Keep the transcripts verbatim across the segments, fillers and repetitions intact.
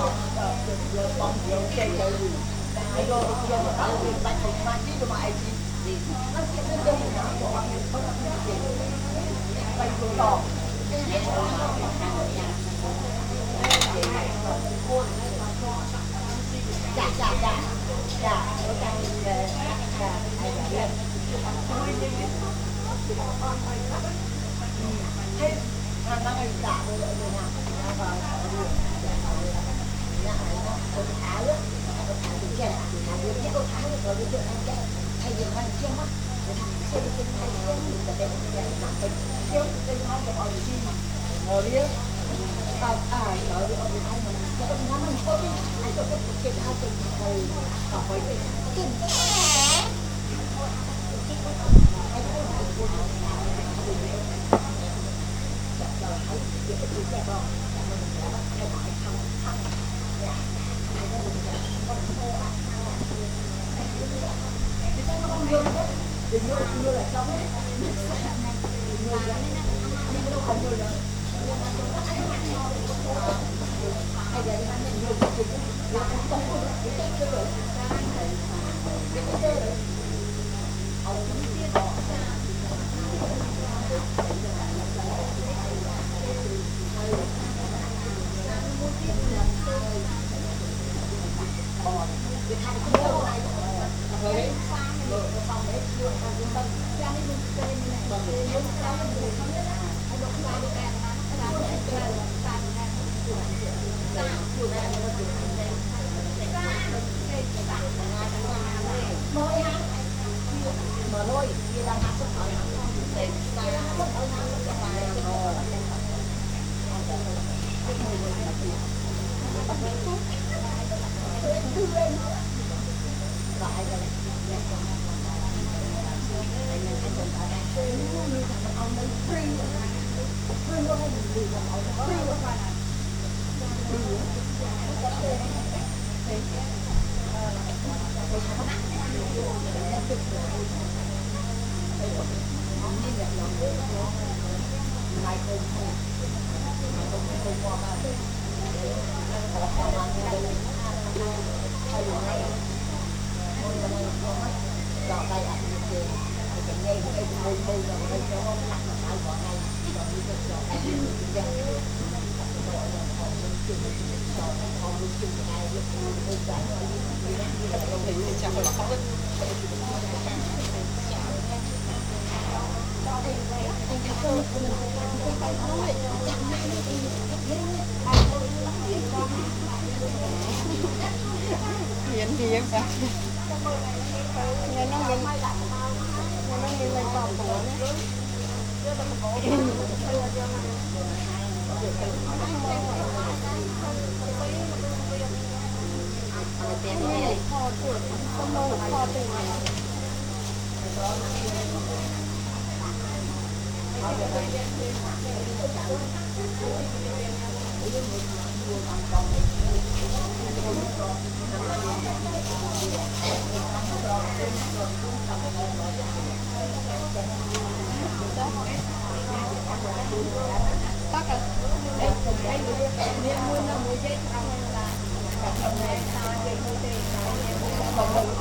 dạ dạ dạ dạ ở đây dạ hay là lên thế nó nó dạ rồi rồi nào nó vào nhà này nó con thả đó con thả từ trên thả được cái con thả được rồi bây giờ anh cái thay vì anh chưa mất xem cái thay cái là để để làm cái chiếu cái nó được ở gì ngồi đi à à ở đi ở đi anh mình cái nó mình có đi anh có cái cái hai cái hồi ở với cái cái đừng vô đừng vô là xong đấy đừng vô là nhưng đâu không vô nữa hay là mình vô cái gì là cũng không có cái cái cái rồi cái cái cái rồi ông cũng biết đó cái hai cái đâu này rồi đấy rồi xong đấy chưa ăn cũng tâm ra đi luôn cái này này rồi nếu mà ra thì mình không biết là nó đụng vào được đèn mà nó làm cái cái là tàn đèn của ra của đèn nó được đèn ra cái cái tàn mới ha mở thôi kia đang hát xuất khẩu để ta xuất khẩu nó cái bài rồi cái mùi này là gì bắt đầu thuốc đưa lên lại rồi ông ấy free free có hay gì mà ông free có phải là ngày không không không không qua ba họ họ làm như vậy hay là hay ôi là này không mất dọn tay ăn gì cái này cái môi môi là cái cho nó lắc mà phải gọi ngay còn như cái dọn tay ăn gì dân gọi là họ muốn chừng dọn họ muốn chừng ai lúc lúc giải nó như là không thấy như chẳng phải là không hiền thì em sao nghe nó nghe nghe nó nghe lên phòng của nó kho tuổi không mơ kho tuổi tắc à đây đây nên mua nó mua giấy không là cầm này sao dây mua tiền còn mình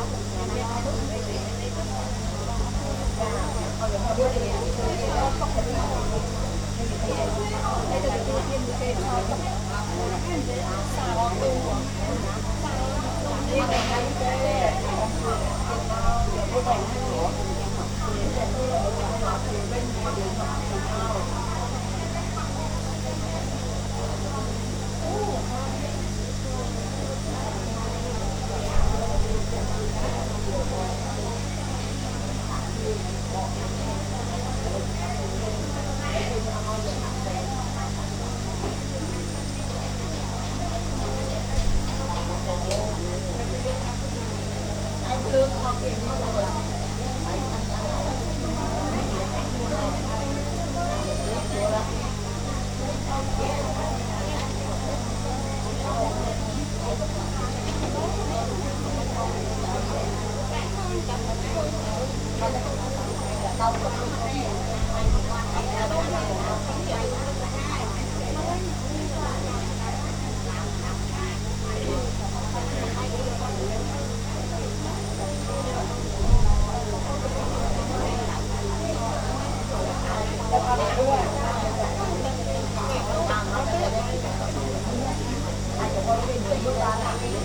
đây là cái tiền cái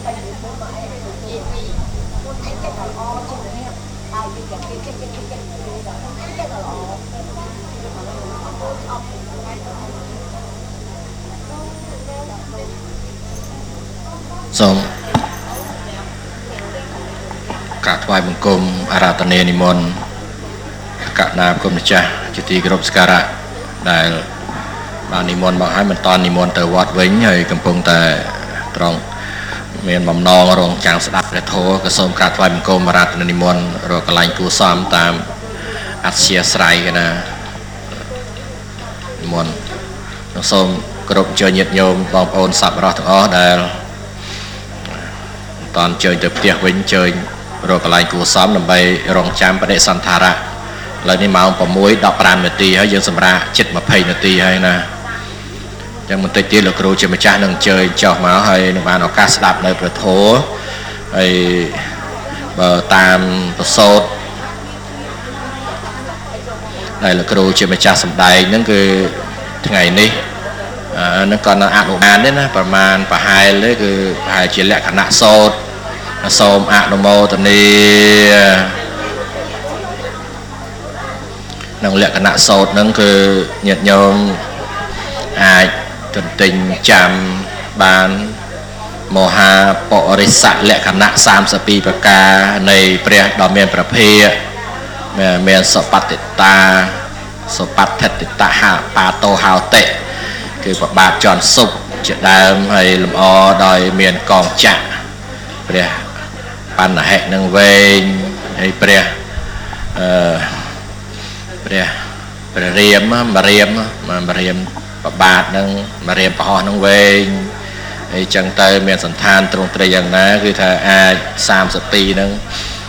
សូមក្រាបថ្វាយបង្គំអារាធនានិមន្តកណាគុណម្ចាស់ជាទីគោរពសក្ការៈដែលបាននិមន្តមកហើយមិនតាន់និមន្តទៅវត្តវិញហើយកំពុងតែត្រង់មានបំណងរងចាំងស្ដាប់ព្រះធម៌ក៏សូមក្រាបថ្វាយបង្គំអារាធនានិមន្តរកកន្លែងគួសមតាមអធ្យាស្រ័យណានិមន្តសូមគោរពអញ្ជើញញាតិញោមបងប្អូនសប្បុរសទាំងអស់ដែលតន់ជើញទៅផ្ទះវិញជើញរកកន្លែងគួសមដើម្បីរងចាំបដិសន្ធារៈឥឡូវនេះម៉ោង 6:ដប់ប្រាំ នាទីហើយយើងសម្រាប់ជិត ยี่สิบ នាទីហើយណាអញ្ចឹងបន្តិចទៀតលោកគ្រូជាម្ចាស់នឹងអញ្ជើញចុះមកហើយនឹងបានឱកាសស្ដាប់នៅព្រះធម៌ហើយបើតាមប្រសូតដែលលោកគ្រូជាម្ចាស់សម្ដែងហ្នឹងគឺថ្ងៃនេះនឹងក៏នៅអនុបានទេណាប្រមាណប្រហែលទេគឺប្រហែលជាលក្ខណៈសូត្រសូមអនុមោទនាក្នុងលក្ខណៈសូត្រហ្នឹងគឺញាតិញោមអាចទន្ទិញចាំបានមហាបរិស័កលក្ខណៈសាមសិបពីរប្រការនៃព្រះដ៏មានព្រះភិក្ខមានសុបតិតាសុបតិតៈហបាតោហោតិគឺប្របាទចន់សុបជាដើមហើយលម្អដោយមានកងចក្រព្រះបណ្ណហិនឹងវែងហើយព្រះអឺព្រះព្រះរាមមរាមមរាមប្របាទនឹងមរាមប្រហោះនឹងវែងហើយចឹងទៅមានសន្តានទ្រង់ត្រីយ៉ាងណាគឺថាអាចសាមសិបពីរហ្នឹង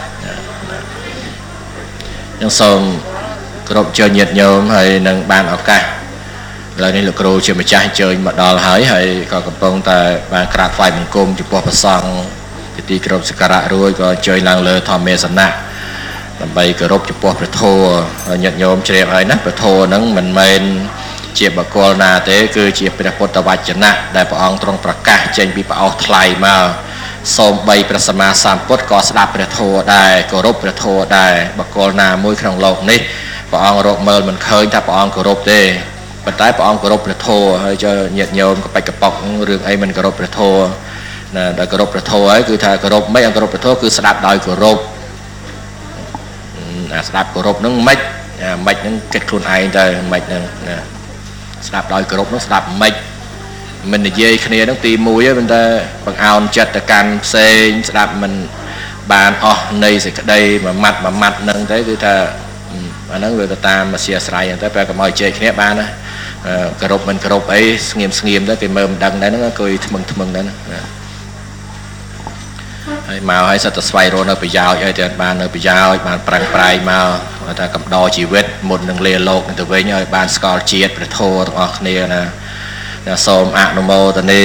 ខ្ញុំសូមគោរពជើញញាតិញោមហើយនឹងបានឱកាសឥឡូវនេះលោកគ្រូជាម្ចាស់អញ្ជើញមកដល់ហើយហើយក៏កំពុងតែបានក្រាបថ្វាយបង្គំចំពោះព្រះសង្ឃជាទីគោរពសក្ការៈរួចក៏អញ្ជើញឡើងលើធម្មេសនៈដើម្បីគោរពចំពោះព្រះធម៌ញាតិញោមជ្រាបហើយណាព្រះធម៌ហ្នឹងមិនមែនជាបុគ្គលណាទេគឺជាព្រះពុទ្ធវចនៈដែលព្រះអង្គទ្រង់ប្រកាសចេញពីព្រះអស់ថ្លៃមកសូម្បីព្រះសម្មាសម្ពុទ្ធក៏ស្ដាប់ព្រះធម៌ដែរគោរពព្រះធម៌ដែរបុគ្គលណាមួយក្នុងโลกនេះព្រះអង្គរកមើលមិនឃើញថាព្រះអង្គគោរពទេប៉ុន្តែព្រះអង្គគោរពព្រះធម៌ហើយចុះញាតិញោមកបិចកប៉ុករឿងអីមិនគោរពព្រះធម៌ណាដែលគោរពព្រះធម៌ហើយគឺថាគោរពមិនអង្គគោរពព្រះធម៌គឺស្ដាប់ដោយគោរពអាស្ដាប់គោរពហ្នឹងមិនអាមិនហ្នឹងគិតខ្លួនឯងទៅមិនហ្នឹងណាស្ដាប់ដោយគោរពហ្នឹងស្ដាប់មិនមិននិយាយគ្នាហ្នឹងទីមួយហ្នឹងប៉ុន្តែបង្អោនចិត្តទៅកាន់ផ្សេងស្ដាប់មិនបានអស់នៃសេចក្តីមួយម៉ាត់មួយម៉ាត់ហ្នឹងទៅគឺថាអាហ្នឹងវាទៅតាមអាស្រ័យស្រ័យហ្នឹងទៅតែកុំឲ្យជែកគ្នាបានណាគោរពមិនគោរពអីស្ងៀមស្ងៀមទៅគេមើលមិនដឹងដែរហ្នឹងគួយថ្មឹងថ្មឹងដែរណាហើយមកឲ្យសិតតែស្វែងរកនៅប្រយោជន៍ឲ្យតែបាននៅប្រយោជន៍បានប្រាំងប្រៃមកថាកំដរជីវិតមុននឹងលាលោកទៅវិញឲ្យបានស្គាល់ជាតិព្រះធម៌ទាំងអស់គ្នាណាសូមអនុមោទនា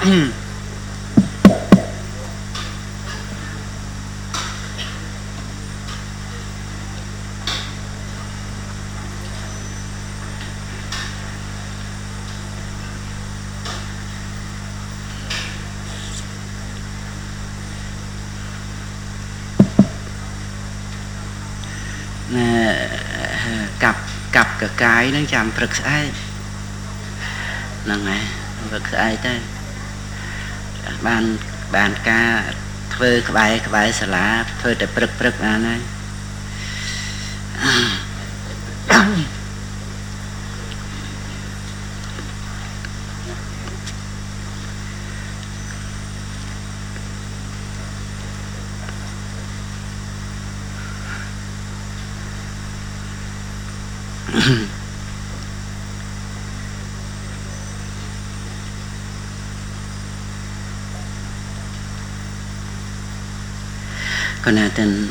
cặp cặp cả cái nó chạm thực sai là này thực sai thế ban ban ca phơi cái bài cái bài sả lá phơi để bực bực à này còn là tên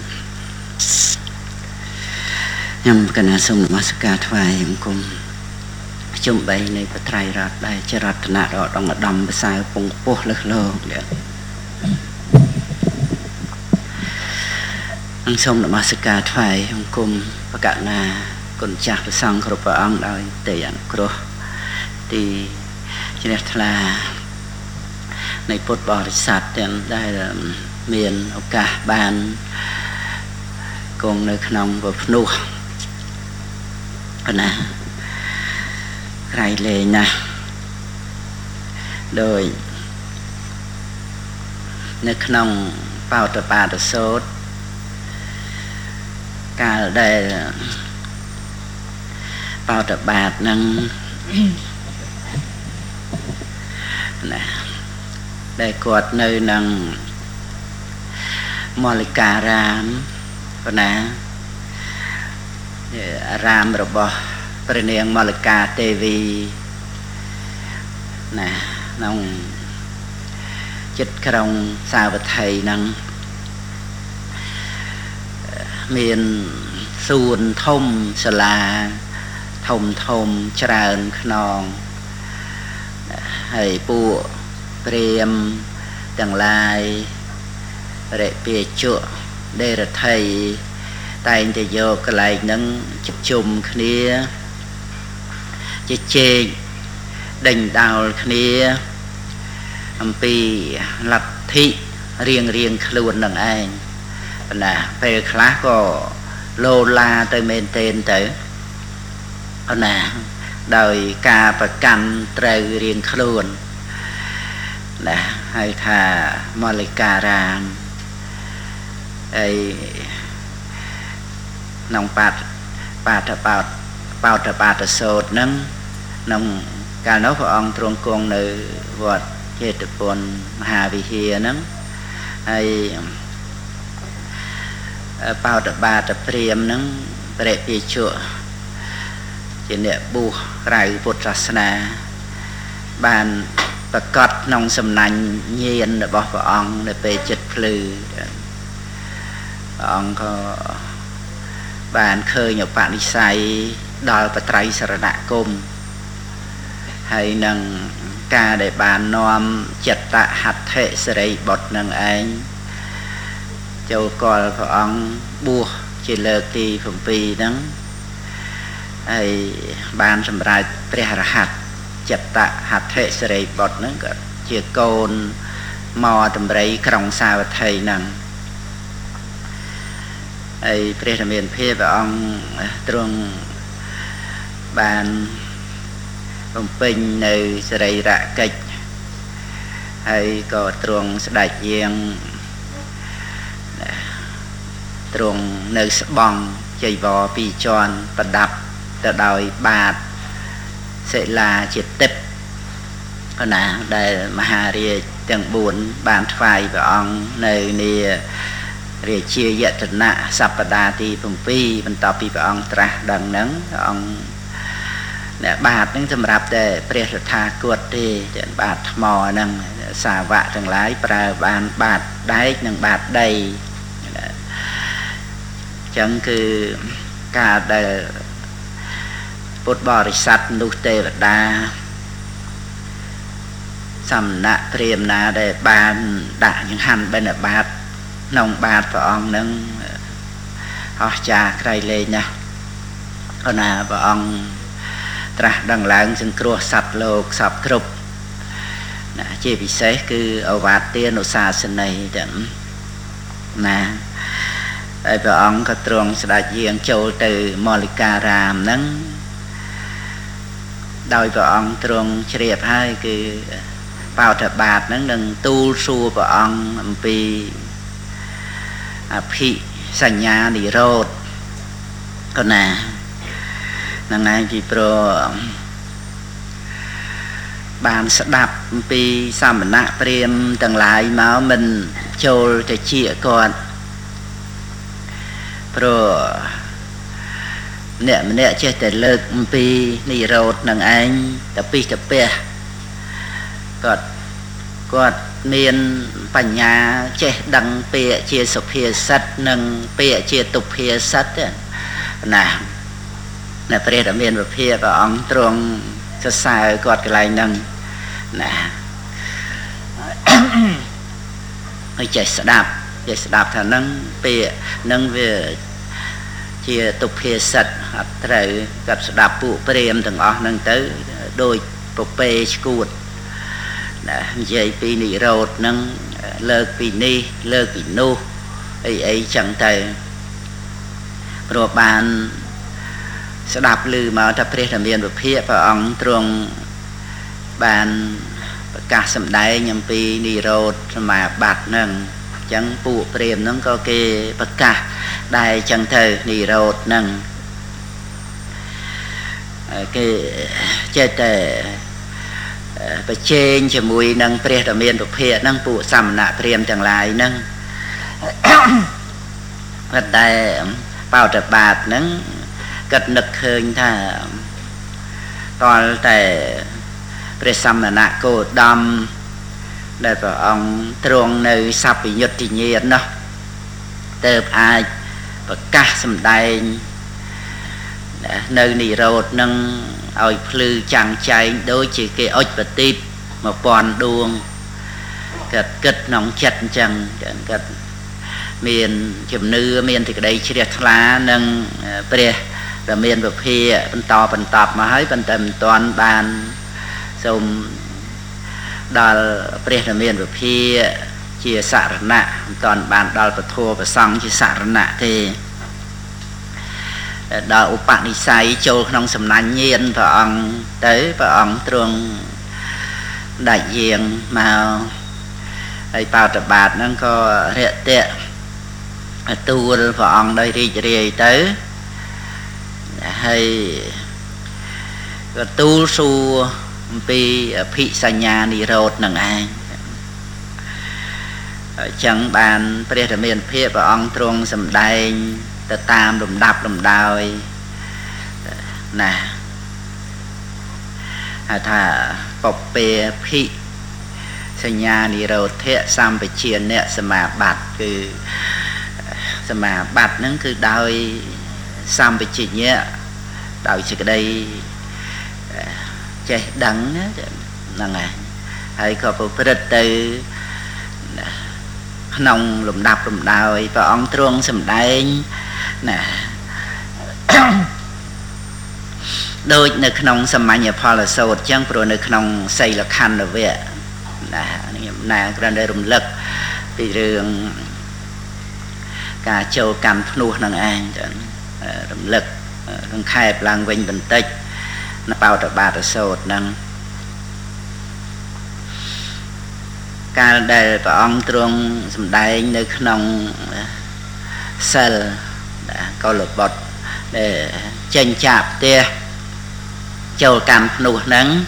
nhằm cái nào sung mà sức cả thoại cùng chung bay này phải trai rạt đây chỉ rạt nã đó đang ở đầm bên sai bùng bố lực lơ vậy anh sung mà sức cả thoại cùng và cả là còn chặt sang khổ bà ông đòi tiền khổ thì chỉ làในพุทธบริษัทได้เมียนโอกาสบานกงในขนมแบบนุ่มนะใครเลยนะโดยในขนมเป่าตะปาตะโซดการได้เป่าตะบาดนั่งนะได้กอดในนังมอลิการามปนะรามระบอบประเนียงมอลิกาเทวีนะน้องจิตกระงสาวไทยนังเมียนสูนทมสลาทมทมเจริญขนองให้ปูเปรียมต่างลายเรเปียจุเดรไทยตายจะโยกไหลนังจุจุมคเนียจะเจดิ่งดาวคเนียอัมปีลัทธิเรียงเรียงขลุ่นนังไอ้นะไปคลาก็โลลาเตเมนเตนเตอนะโดยการประกันไตรเรียงขลุ่นนะให้ท่ามอลิการามไอ้น้องปาดปาดปาดปาดปาดโสดนั้นน้องการน้องพระองค์ตรงกงในวัดเจตปนมหาวิเฮียนั้นไอ้ปาดปาดเปรียมนั้นเปรตปีชั่วเจเนบูไรพุทธศาสนาบานประกอบน้องสำนักเย็นบอกพระองค์ในไปจัดพลือพระองค์ก็บานเคยอยู่ปานิสัยดอลปไตรสรณคมให้นังกาได้บานน้อมจัตตะหัตเถสริบทนังเองเจ้ากอลพระองค์บัวเจริญตีผมปีนั้นให้บานสำราญเปรียรหัสจัตตะหัตเถสริบทนั้นก็เจียโกนมอตำไรกรองสาวไทยนังไอ้พระธรรมเพียบองตรงบานผมเป็นในสไลระกิจไอ้ก็ตรงสดายเยียงตรงในสบองใจวอปีจรประดับแต่โดยบาทเสลาจิตติบขณะได้มหาเรียจังบุญบานไฟพระองในเนี่ยเรียกเชียยะตนะสัปดาห์ที่ผมปีมันต่อปีพระองค์ตรัสดังนั้นพระองค์เนี่ยบาทนั้นสำหรับแต่เปรียบทากวดที่จะบาทมอนั่งสาวะทั้งหลายปราบานบาทได้นั่งบาทใดจังคือการได้พุทธบริษัทนุเตวดา sầm nạ priềm ná để bàn đã những hành bên ở bát nông bát và ông nâng họ trà cây lên nha còn là và ông tra đằng láng dân cua sập lột sập cục chỉ vì thế cứ ở bát tiên ở xa sân này chẳng nè tại và ông có trường sẽ đại diện châu từ Molika Ram nâng đôi và ông trường triệp hai cứ bao thật bát nâng nâng tu su và ông vì phi sanh nhà đi rốt còn nè năng này vì pro bàn sẽ đạp vì sao mình nạ priêm tầng lại máu mình trôi cho chia con pro nè mình nè chơi thể lực vì đi rốt năng anh tập pi tập bè còn còn miềnปัญญา chế đăng bè chia sụp phía sắt nâng bè chia tục phía sắt nè nè bè đã miền và phía và ông trong cho sai gọt cái này nâng nè hơi chạy sẽ đạp chạy sẽ đạp thà nâng bè nâng về chia tục phía sắt hoặc trời gặp sẽ đạp phụ bè từng ọ nâng tới đôi bộ bè skuột dây pi nị rột nâng lơ pi ni lơ pi nu ấy ấy chẳng thầy rồi bàn sẽ đạp lư mà ta phê làm viên và phía và ông trong bàn cả sầm đáy nhầm pi nị rột mà bạc nâng chẳng phụ priềm nâng có kê bạc cả đài chẳng thầy nị rột nâng cái chơi tệ và trên cho mùi nâng phê làm viên và phía nâng phụ sầm nạ priềm chẳng lại nâng và đây bao trật bạc nâng cất nực hơn thà toàn tại phê sầm nạ nạ cô đâm để vào ông truông nơi sắp bị nhật thì nhiệt nó tớp ai và cả sầm đáy nơi nì rột nâng ôi phư chẳng cháy đối chỉ cái ốc và tiếp một bọn đuông cất cất nóng chật chẳng cất miền chùm nư miền thì cái đây chỉ đẹp lá nâng bè rồi miền và phía bên to bên tọp mà hết bên tầm toàn bàn xong đào bè rồi miền và phía chia sẻ nạ toàn bàn đào và thua và xong chia sẻ nạ thì đào upạ đi say châu nông sầm nanh nhiên và ông tới và ông trường đại diện mà ai bao tập bát nó có hệ tiện tu và ông đây đi đi tới hay tu su pi phi sanya ni rốt nằng ai chẳng bàn bây giờ miền phía và ông trung sầm đai ta tam đùm đạp đùm đôi nè thà bọc bè phi sanya ni rốt thế sam bị chiên nè sma bát cứ sma bát nó cứ đôi sam bị chiên nhẹ đôi chỉ cái đây chơi đắng nằng này hay có bộ phật từ nông lùm đạp lùm đào và ông truông sầm đáy nè đôi nơi nông sầm mai nhà phò là sâu chẳng pro nơi nông xây là khăn là vậy nè nè cái đây rùng lực thì đường cả châu cam nuôi năng an rùng lực rùng khai làng vinh bình tĩnh nó bao trở ba trở sâu năng cả đây và ông truông sầm đáy nơi nông sel có lực bọt để tranh chạp tia châu cam nuôi nắng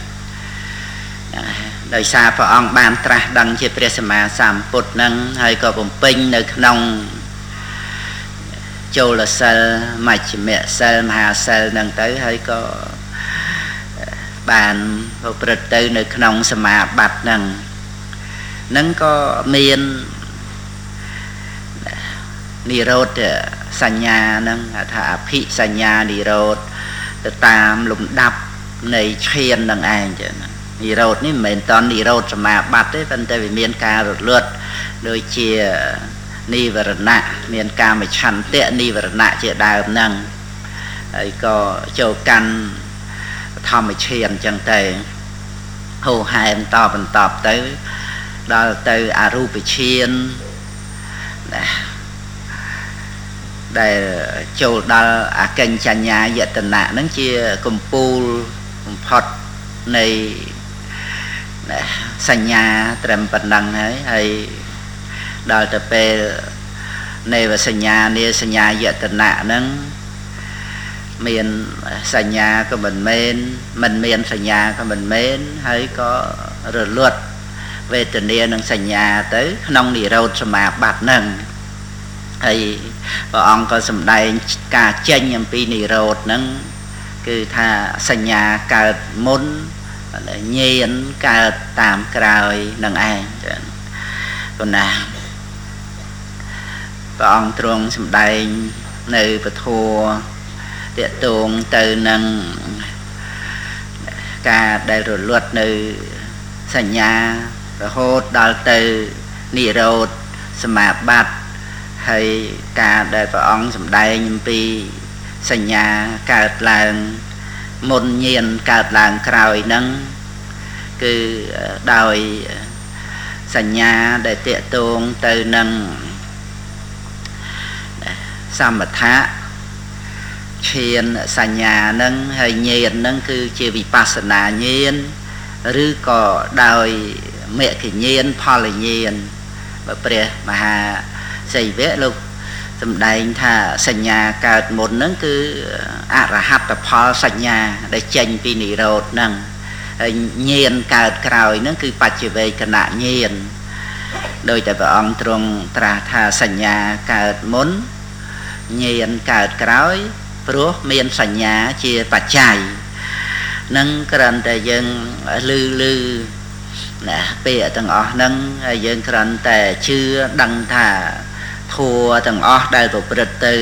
đời xa và ông ban tra đăng chế presma sam put nắng hay có vùng pin nơi nông châu là sel mạch mẹ sel mà sel nâng tới hay có bàn một bật từ nơi nông sama bát nâng nâng có miền ni rốt sanya nâng thả phi sanya ni rốt tam lùm đập này khiên nâng ai chứ និរោធនេះមិនមែនតនិរោធសមាបត្តិទេប៉ុន្តែវាមានការរលត់ដូចជានិវរណៈមានកាមឆន្ទៈនិវរណៈជាដើមហ្នឹងហើយក៏ចូលកាន់ធម្មឈានអញ្ចឹងទៅហូរហែមតបន្តទៅដល់ទៅអរូបឈានណាដែលចូលដល់អកិញ្ចញ្ញាយតនៈហ្នឹងជាកម្ពូលបំផុតនៃសញ្ញាត្រឹមប៉ុណ្ណឹងហើយហើយដល់ទៅពេលនៃសញ្ញានាសញ្ញាយតនៈហ្នឹងមានសញ្ញាក៏មិនមែនមិនមានសញ្ញាក៏មិនមែនហើយក៏រលត់វេទនានិងសញ្ញាទៅក្នុងនិរោធសមាបត្តិហ្នឹងហើយព្រះអង្គក៏សម្ដែងការចេញអំពីនិរោធហ្នឹងគឺថាសញ្ញាកើតមុនញៀនកើតតាមក្រោយនឹងឯងចឹងប៉ុណ្ណាព្រះអង្គទ្រង់សម្ដែងនៅពធតេតងទៅនឹងការដែលរលត់នៅសញ្ញារហូតដល់ទៅនិរោធសមាបត្តិហើយការដែលព្រះអង្គសម្ដែងអំពីសញ្ញាកើតឡើងមុនញៀនកើតឡើងក្រោយហ្នឹងគឺដោយសញ្ញាដែលតេតងទៅនឹងសមថៈឈានសញ្ញាហ្នឹងហើយញៀនហ្នឹងគឺជាវិបស្សនាញៀនឬក៏ដោយមគ្គញៀនផលញៀនបើព្រះមហាសីវៈលោកសម្ដែងថាសញ្ញាកើតមុនហ្នឹងគឺអរហត្តផលសញ្ញាដែលចេញពីនិរោធហ្នឹងហើយញៀនកើតក្រោយហ្នឹងគឺបច្ចវេកណញៀនដោយតែព្រះអង្គទ្រង់ត្រាស់ថាសញ្ញាកើតមុនញៀនកើតក្រោយព្រោះមានសញ្ញាជាបច្ច័យនឹងគ្រាន់តែយើងលឺលឺណាពាក្យទាំងអស់ហ្នឹងហើយយើងគ្រាន់តែជឿដឹងថាធัวទាំងអស់ដែលប្រព្រឹត្តទៅ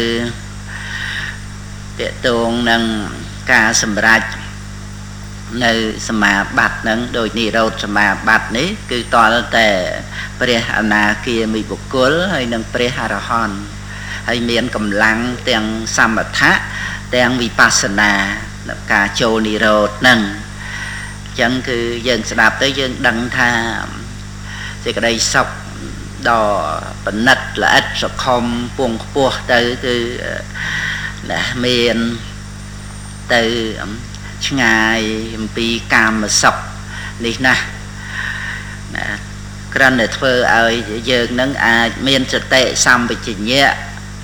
តេតងនឹងការសម្រេចនៅសមាបត្តិហ្នឹងដោយនិរោធសមាបត្តិនេះគឺតលតែព្រះអនាគាមីបុគ្គលហើយនិងព្រះអរហន្តហើយមានកម្លាំងទាំងសមថៈទាំងវិបស្សនាការចូលនិរោធហ្នឹងអញ្ចឹងគឺយើងស្ដាប់ទៅយើងដឹងថាសេចក្តីសុខដ៏បណិតល្អិតសុខំពងខ្ពស់ទៅគឺណាមានទៅឆ្ងាយអំពីកាមសុខនេះណាណាគ្រាន់តែធ្វើឲ្យយើងនឹងអាចមានសតិសម្បជញ្ញៈ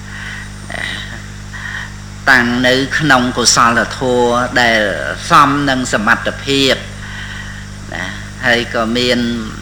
តាំងនៅក្នុងកុសលធម៌ដែលសមនឹងសមត្ថភាពណាហើយក៏មាន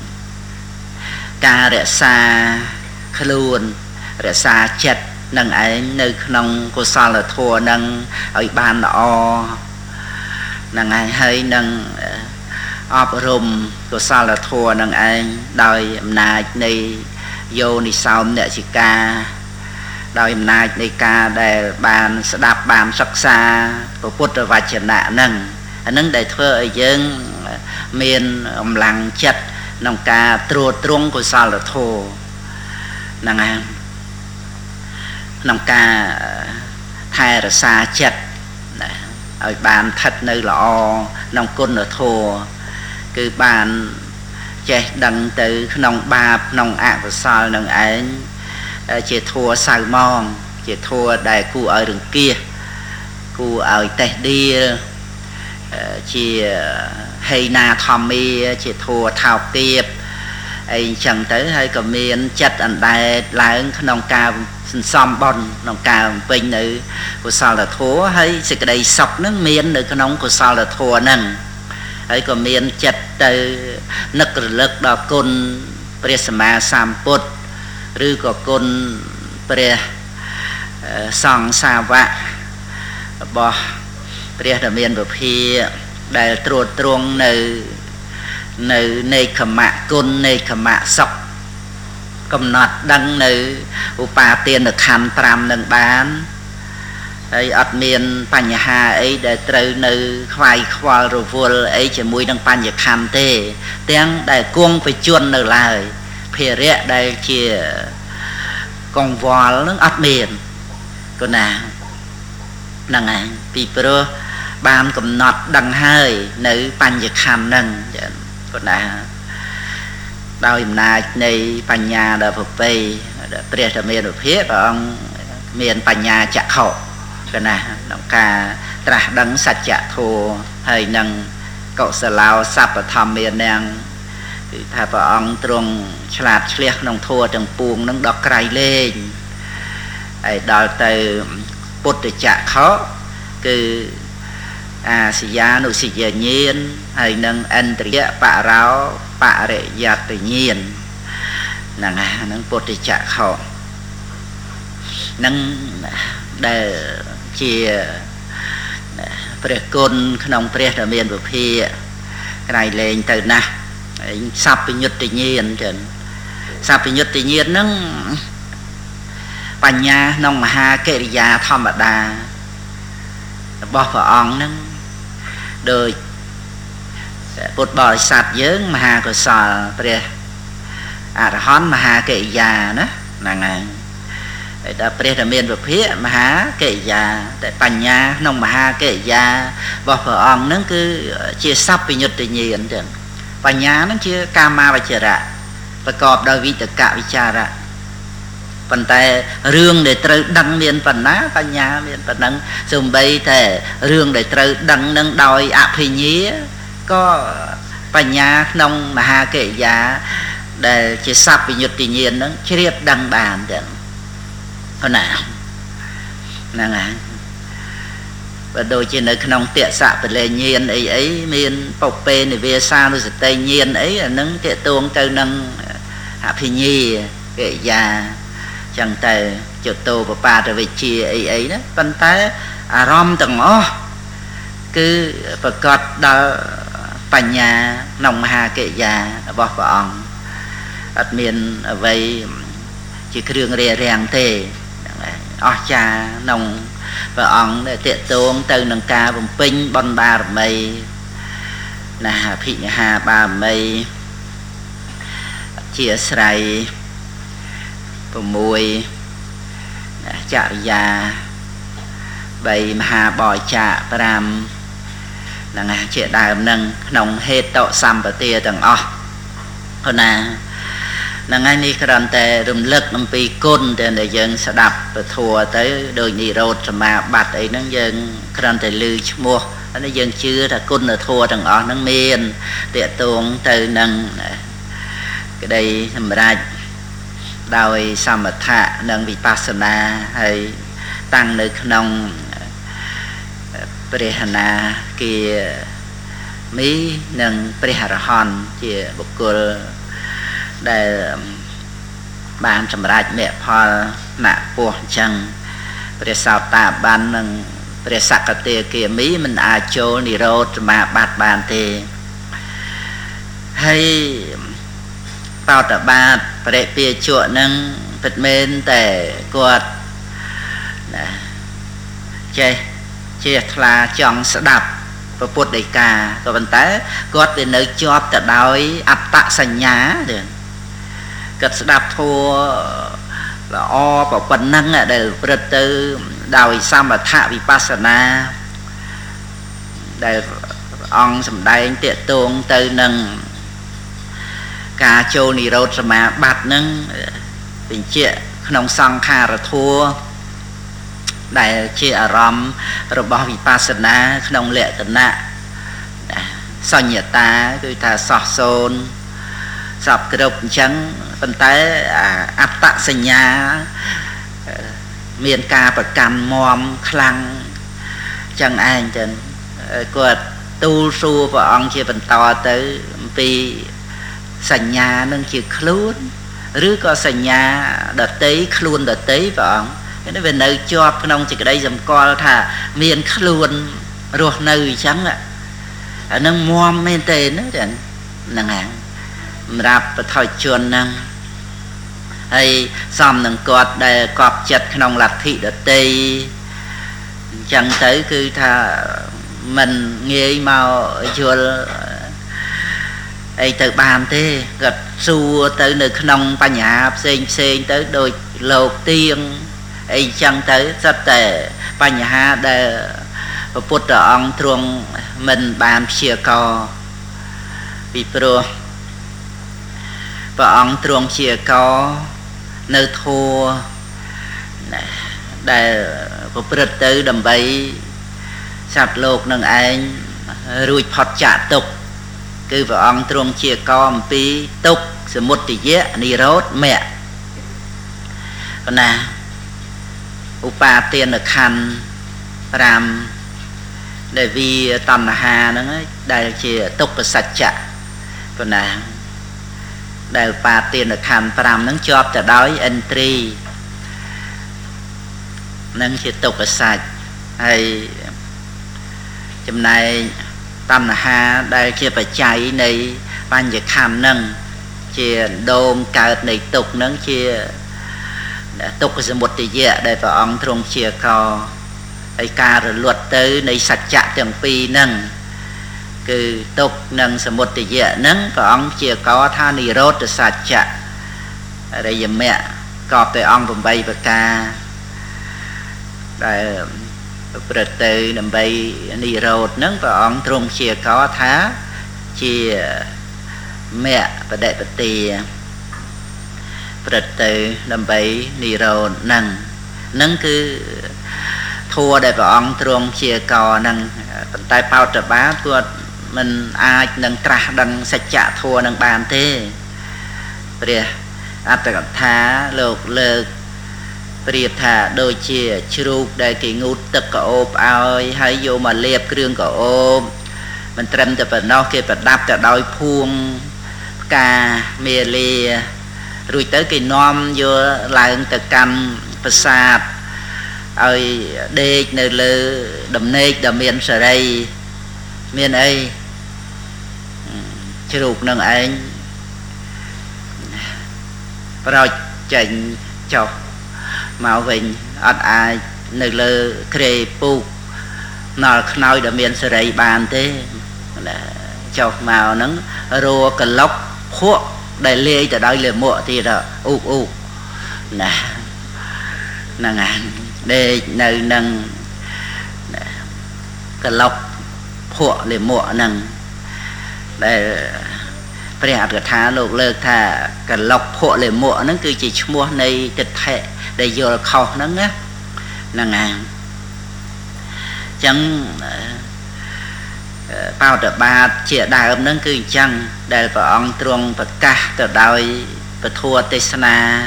ការរក្សាខ្លួនរក្សាចិត្តនឹងឯងនៅក្នុងកុសលធម៌នឹងឲ្យបានល្អនឹងឯងហើយនឹងអប់រំកុសលធម៌នឹងឯងដោយអំណាចនៃយោនិសោមនសិកាដោយអំណាចនៃការដែលបានស្ដាប់បានសិក្សាពុទ្ធវចនៈហ្នឹងអានឹងដែលធ្វើឲ្យយើងមានកម្លាំងចិត្តក្នុងការត្រួតត្រងកុសលធម៌ហ្នឹងហើយក្នុងការថែរក្សាចិត្តណាឲ្យបានស្ថិតនៅល្អក្នុងគុណធម៌គឺបានចេះដឹងទៅក្នុងបាបក្នុងអកុសលនឹងឯងជាធัวសៅมองជាធัวដែលគួរឲ្យរង្គៀសគួរឲ្យតេះដៀលជាហេណាធម្មាជាធัวថោកទាបអីចឹងទៅហើយក៏មានចិត្តអណ្ដែតឡើងក្នុងការសន្សំបុណ្យក្នុងការបំពេញនៅកុសលធម៌ហើយសេចក្តីសុខនឹងមាននៅក្នុងកុសលធម៌ហ្នឹងហើយក៏មានចិត្តទៅនឹករលឹកដល់គុណព្រះសម្មាសម្ពុទ្ធឬក៏គុណព្រះសង្ឃសាវករបស់ព្រះដ៏មានពភាដែលត្រួតត្រងនៅនៅនេកខមៈគុណនេកខមៈសុខកំណត់ដឹងនៅឧបាទានខណ្ឌប្រាំនឹងបានហើយអត់មានបញ្ហាអីដែលត្រូវនៅខ្វាយខ្វល់រវល់អីជាមួយនឹងបញ្ញខណ្ឌទេទាំងដែលគង់បជននៅឡើយភារៈដែលជាកង្វល់នឹងអត់មានកូនណាហ្នឹងហើយពីព្រោះបានកំណត់ដឹងហើយនៅបញ្ញខណ្ឌហ្នឹងចឹងកូនណាដោយអំណាចនៃបញ្ញាដ៏ប្រពៃព្រះធម្មវិភាកព្រះអង្គមានបញ្ញាចក្ខុកណាក្នុងការត្រាស់ដឹងសច្ចធម៌ហើយនឹងកុសលោសព្វធម្មានាងគឺថាព្រះអង្គទ្រង់ឆ្លាតឆ្លៀសក្នុងធម៌ទាំងពួងនឹងដល់ក្រៃលែងហើយដល់ទៅពុទ្ធចក្ខុគឺអាសយានុសយញាណហើយនឹងឥន្ទ្រិយបរោបរិយត្តញាណហ្នឹងហ្នឹងពុទ្ធចក្ខុនឹងដែលជាព្រះគុណក្នុងព្រះដែលមានវិភាកក្រៃលែងទៅណាស់សัพពញ្ញុត្តញាណចឹងសัพពញ្ញុត្តញាណហ្នឹងបញ្ញាក្នុងមហាកិរិយាធម្មតារបស់ព្រះអង្គហ្នឹងដោយពុទ្ធបរិស័ទយើងមហាកុសលព្រះអរហន្តមហាកិរិយាណាហ្នឹងហើយហើយដល់ព្រះដែលមានវិភាកមហាកិរិយាតែបញ្ញាក្នុងមហាកិរិយារបស់ព្រះអង្គហ្នឹងគឺជាសัพពញ្ញុត្តញាណចឹងបញ្ញាហ្នឹងជាកាមាវចរៈប្រកបដោយវិតកវិចារៈប៉ុន្តែរឿងដែលត្រូវដឹងមានប៉ុណ្ណាបញ្ញាមានប៉ុណ្ណឹងសូម្បីតែរឿងដែលត្រូវដឹងនឹងដោយអភិញ្ញាក៏បញ្ញាក្នុងមហាកិរិយាដែលជាសัพពញ្ញុត្តញាណហ្នឹងជ្រាបដឹងបានចឹងហ្នឹងណាហ្នឹងហើយបើដូចជានៅក្នុងទស្សបលេញាណអីអីមានពុពេនិវាសានុសតិញាណអីអានឹងតេតួងទៅនឹងអភិញ្ញាកិរិយាចឹងទៅចតុបបាទវិជ្ជាអីអីណាប៉ុន្តែអារម្មណ៍ទាំងអស់គឺប្រកបដល់បញ្ញាក្នុងមហាកិរិយារបស់ព្រះអង្គអត់មានអ្វីជាគ្រឿងរារាំងទេអស្ចារ្យក្នុងព្រះអង្គដែលតេតួងទៅនឹងការបំពេញបុណ្យបារមីណាអភិញហាបារមីជាស្រ័យ6ចរិយា3មហាបរិច្ចាគ5ហ្នឹងជាដើមនឹងក្នុងហេតុសម្បទាទាំងអស់ព្រោះណាហ្នឹងហើយនេះគ្រាន់តែរំលឹកអំពីគុណដែលយើងស្ដាប់ពធទៅដោយនិរោធសមាបត្តិអីហ្នឹងយើងគ្រាន់តែឮឈ្មោះហើយយើងជឿថាគុណធម៌ទាំងអស់ហ្នឹងមានតេតួងទៅនឹងក្តីសម្រេចដោយសមថៈនិងវិបស្សនាហើយតាំងនៅក្នុងព្រះណាគាមីនិងព្រះអរហន្តជាបុគ្គលដែលបានសម្រេចមគ្គផលណពោះអញ្ចឹងព្រះសោតាបាននិងព្រះសក្កទេគាមីមិនអាចចូលនិរោធសមាបត្តិបានទេហើយបោតបាតបរិពាជក់នឹងពិតមែនតែគាត់ណាចេះជាថ្លាចង់ស្ដាប់ព្រះពុទ្ធដីកាក៏ប៉ុន្តែគាត់វានៅជាប់ទៅដោយអត្តសញ្ញាទេគាត់ស្ដាប់ធัวល្អប៉ុណ្ណឹងដែលប្រព្រឹត្តទៅដោយសមថៈវិបស្សនាដែលអង្គសម្ដែងតាកតងទៅនឹងការចូលនិរោធសមាបត្តិនឹងបញ្ជាក់ក្នុងសង្ខារធัวដែលជាអារម្មណ៍របស់វិបស្សនាក្នុងលក្ខណៈសញ្ញតាគឺថាសោះសូន្យសពគ្រប់អញ្ចឹងប៉ុន្តែអត្តសញ្ញាមានការប្រកាន់មមខ្លាំងចឹងឯងចឹងគាត់ទូលសួរព្រះអង្គជាបន្តទៅអំពីសញ្ញានឹងជាខ្លួនឬក៏សញ្ញាដតីខ្លួនដតីព្រះអង្គនេះវានៅជាប់ក្នុងសេចក្តីសម្គាល់ថាមានខ្លួនរស់នៅអញ្ចឹងអានឹងមមមែនទេណាចឹងហ្នឹងហើយសម្រាប់បឋិជនហ្នឹងហើយសំនឹងគាត់ដែលកប់ចិត្តក្នុងលទ្ធិដតី chẳng tới cứ thà mình nghe màu chùa ấy từ bàn thế gật xua tới nơi nông ba nhà xên xên tới đôi lột tiên ấy chẳng tới rất tệ ba nhà để Phật trợ ông truông mình bàn chia co vì pro và ông truông chia co nơi thua để Phật tới đầm bấy sạch lột nâng anh rùi phật trả tục cứ vào ông truông chia co một tí tục sự một tỷ dễ ni rốt mẹ còn nè upa tiền được khăn ram để vì tầm hà nó đây chỉ tục và sạch chạ còn nè để upa tiền được khăn ram nó cho từ đói entry nó chỉ tục và sạch hay chùm này tâm là ha đây chia phải chạy này ban giờ khám nâng chia đôm cao này tục nâng chia tục là một tỷ dễ để vào ông trung chia co ấy ca rồi luật tới này sạch chạ từng pi nâng cứ tục nâng là một tỷ dễ nâng vào ông chia có tha nì rốt rồi sạch chạ ở đây giờ mẹ có tới ông vùng bay và ca đây bật từ nằm bay nì rốt nâng vào ông trung chia có thá chia mẹ và đệ bật tìa bật từ nằm bay nì rốt nâng nâng cứ thua để vào ông trung chia có nâng tay bao trở bá thua mình ai nâng trả đăng sạch chạ thua nâng bàn thế bìa áp tất thá lục lực bìa thả đôi chia chụp để kỳ ngút tất cả ốp ơi hay vô mà liệp krương cả ốp mình trầm tập nó kia phải đáp cả đôi phuông ca mê lìa rồi tới kỳ nom vô lại tập cầm phát sạt ơi đê nơi lơ đầm nê đầm miền sở đây miền ấy chụp nâng anh rồi chỉnh chọc màu vinh ọt ai nơi lơ kề pu nó nói đầm miền sở đây bàn thế chọc màu nắng rùa cần lóc khô đầy lê từ đây là muộn thì đó u u nè nâng anh để nơi nâng cái lọc phụa để mụa nâng để phải hạt cái thá lục lơ thà cái lọc phụa để mụa nó cứ chỉ mua này tịch hệ để vô khâu nó á nâng ngàn chẳng bao trở ba chia đại âm nó cứ chẳng để vào ông truông và cả từ đôi và thua tê sana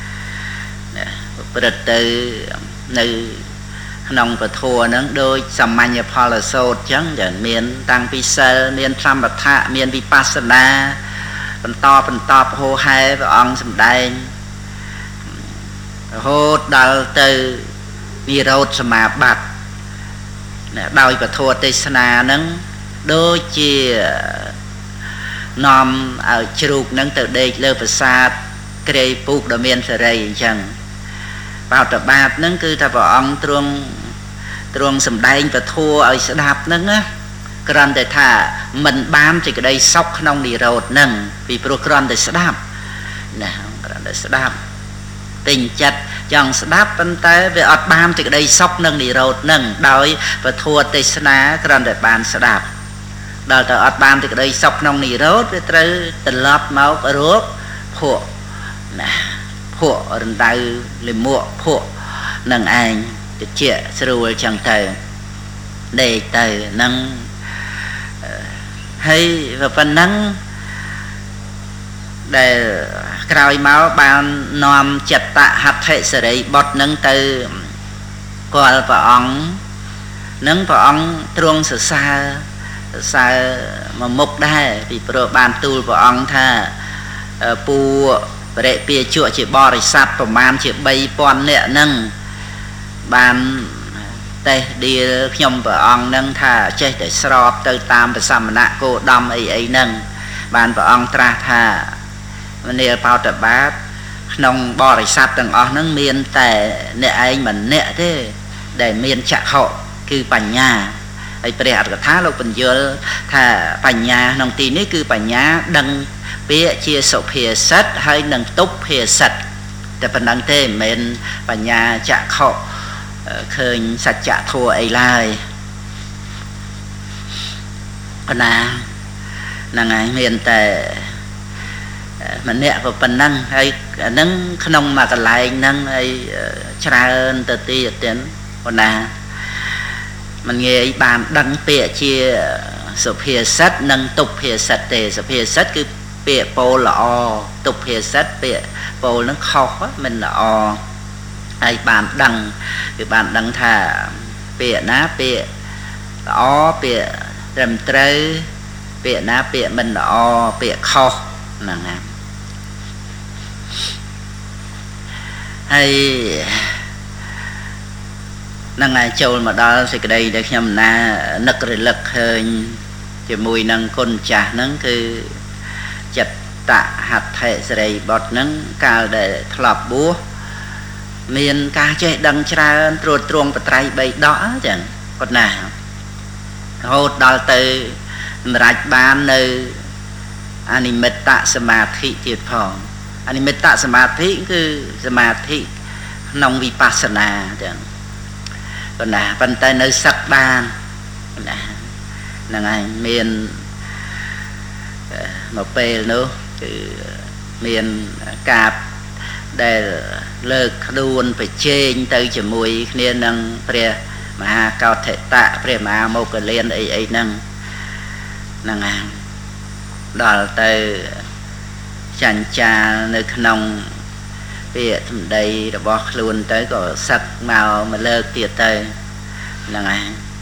bật từ nơi nông và thua nó đôi sầm manh nhập họ là sốt chẳng để miền tăng pisa miền tham bát thạ miền vipassana phần to phần to hô hai và ông sầm đai hô đào từ vi rốt sầm mà bát đôi và thua tây sana nó đôi chia nòm ở chụp nó từ đây lơ và xa cây bục đầm miền sài rây chẳng vào tập bát nâng cứ ta vào ông truông truông sầm đai và thua ở sẽ đạp nâng á còn để thả mình bám thì cái đây sóc nông đi rột nâng vì pro còn để sẽ đạp nè để sẽ đạp tình chặt chẳng sẽ đạp bên tay về ọt bám thì cái đây sóc nâng đi rột nâng đói và thua tây sana còn để bàn sẽ đạp đào từ ọt bám thì cái đây sóc nông đi rột với tới từ lót máu ở rốt phụ nè phụ ở đây lên mua phụ nâng anh cái chuyện rồi chẳng thầy để thầy nâng hay và phần nâng để cài máu ban nom chặt tạ hạt hệ sở đấy bọt nâng từ qua vào ống nâng vào ống truông sở xa xa mà mục đai vì pro ban tu vào ống tha pu để bia chùa chỉ bò để sạt của man chỉ bay pon nè nâng ban đây đi nhom vợ ông nâng thà chơi để srop từ tam và sam nạ cô đâm ấy ấy nâng ban vợ ông tra thà nè bao tập bát nông bò để sạt từng ở nâng miền tè nè anh mình nè thế để miền chạ khổ cứ bành nhà ấy bề hạt thá lâu bình dơ thà bành nhà nông tì ní cứ bành nhà đăng bia chia sổ phía sắt hay nâng túc phía sạch để phần đăng tê miền bành nhà chạ khổ khơi sạch chạ thua ấy lai còn là là ngày miền tề mình nè vào phần năng hay nâng không mà còn lại nâng hay tra ơn từ ti tiến còn là mình nghe bàn đăng bịa chia sụp phía sắt nâng tục phía sắt để sụp phía sắt cứ bịa bồ là o tục phía sắt bịa bồ nó khó mình là o hay bàn đăng cái bàn đăng thả bịa ná bịa o bịa rầm trơ bịa ná bịa mình là o bịa khó là ngà hay năng ngày châu mà đó thì cái đây để nhầm na nực rồi lực hơi chỉ mùi năng con chả nắng cứ chặt tạ hạt thể dày bọt nắng cao để thọp búa miền ca chơi đằng tra rồi truông và trai bay đó chẳng còn nào hốt đó từ rạch ban nơi anh mệt tạ ma thị thiệt phòng anh mệt tạ ma thị cứ ma thị nông vipassana chẳng còn là bàn tay nơi sắc ban là ngày miền một bề nữa từ miền cạp để lơ đuôn phải trên tới chỉ mùi nên năng pre mà cao thể tạ pre mà một cái liên ấy ấy năng là ngày đó từ chàng cha nơi nông bịa thầm đây đã bỏ luôn tới có sắc màu mà lơ tiệt tới là ngày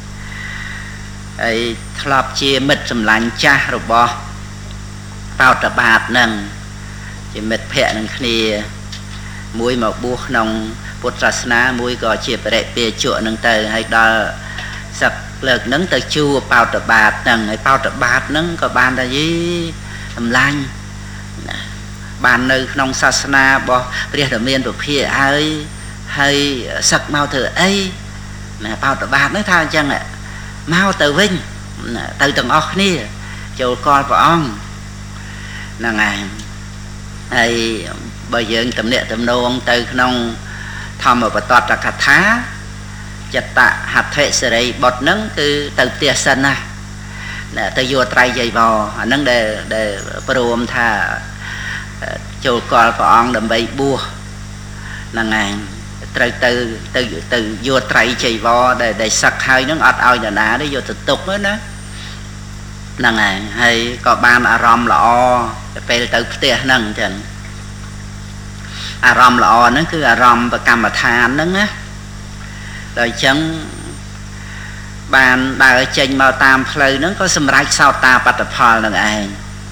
ấy thọp chia mít sầm lạnh cha rồi bỏ bao tập bạt nâng chỉ mít phẹ nâng kia mũi một buộc nông bột rasna mũi có chia bể bìa chua nâng tới hay đó sắc lợt nâng tới chua bao tập bạt nâng hay bao tập bạt nâng có ban là gì sầm lạnh bàn nơi nông sasana bỏ bia đầu miền của phía ai hay sắc mau thử ấy nè bao tập bát nói tha chăng ạ mau từ vinh từ từng óc ní châu con của ông là ngày hay bây giờ tầm nệ tầm nô ông từ nông thầm ở bờ toát ra cả thá chặt tạ hạt thệ sợi đây bọt nắng từ từ tia sân à nè từ vô trai dày bò nắng để để prom tha châu con của ông đầm bay bua là ngày từ từ từ từ vô trai chạy vo để để sắc hơi nó ọt ao nhà ná để vô thực tục nữa đó là ngày hay có ban arom là o về từ tia nâng chân arom là o nó cứ arom và cam và than nó á rồi chân ban đại trên màu tam phơi nó có sầm rải sao ta bắt tập phò là ngày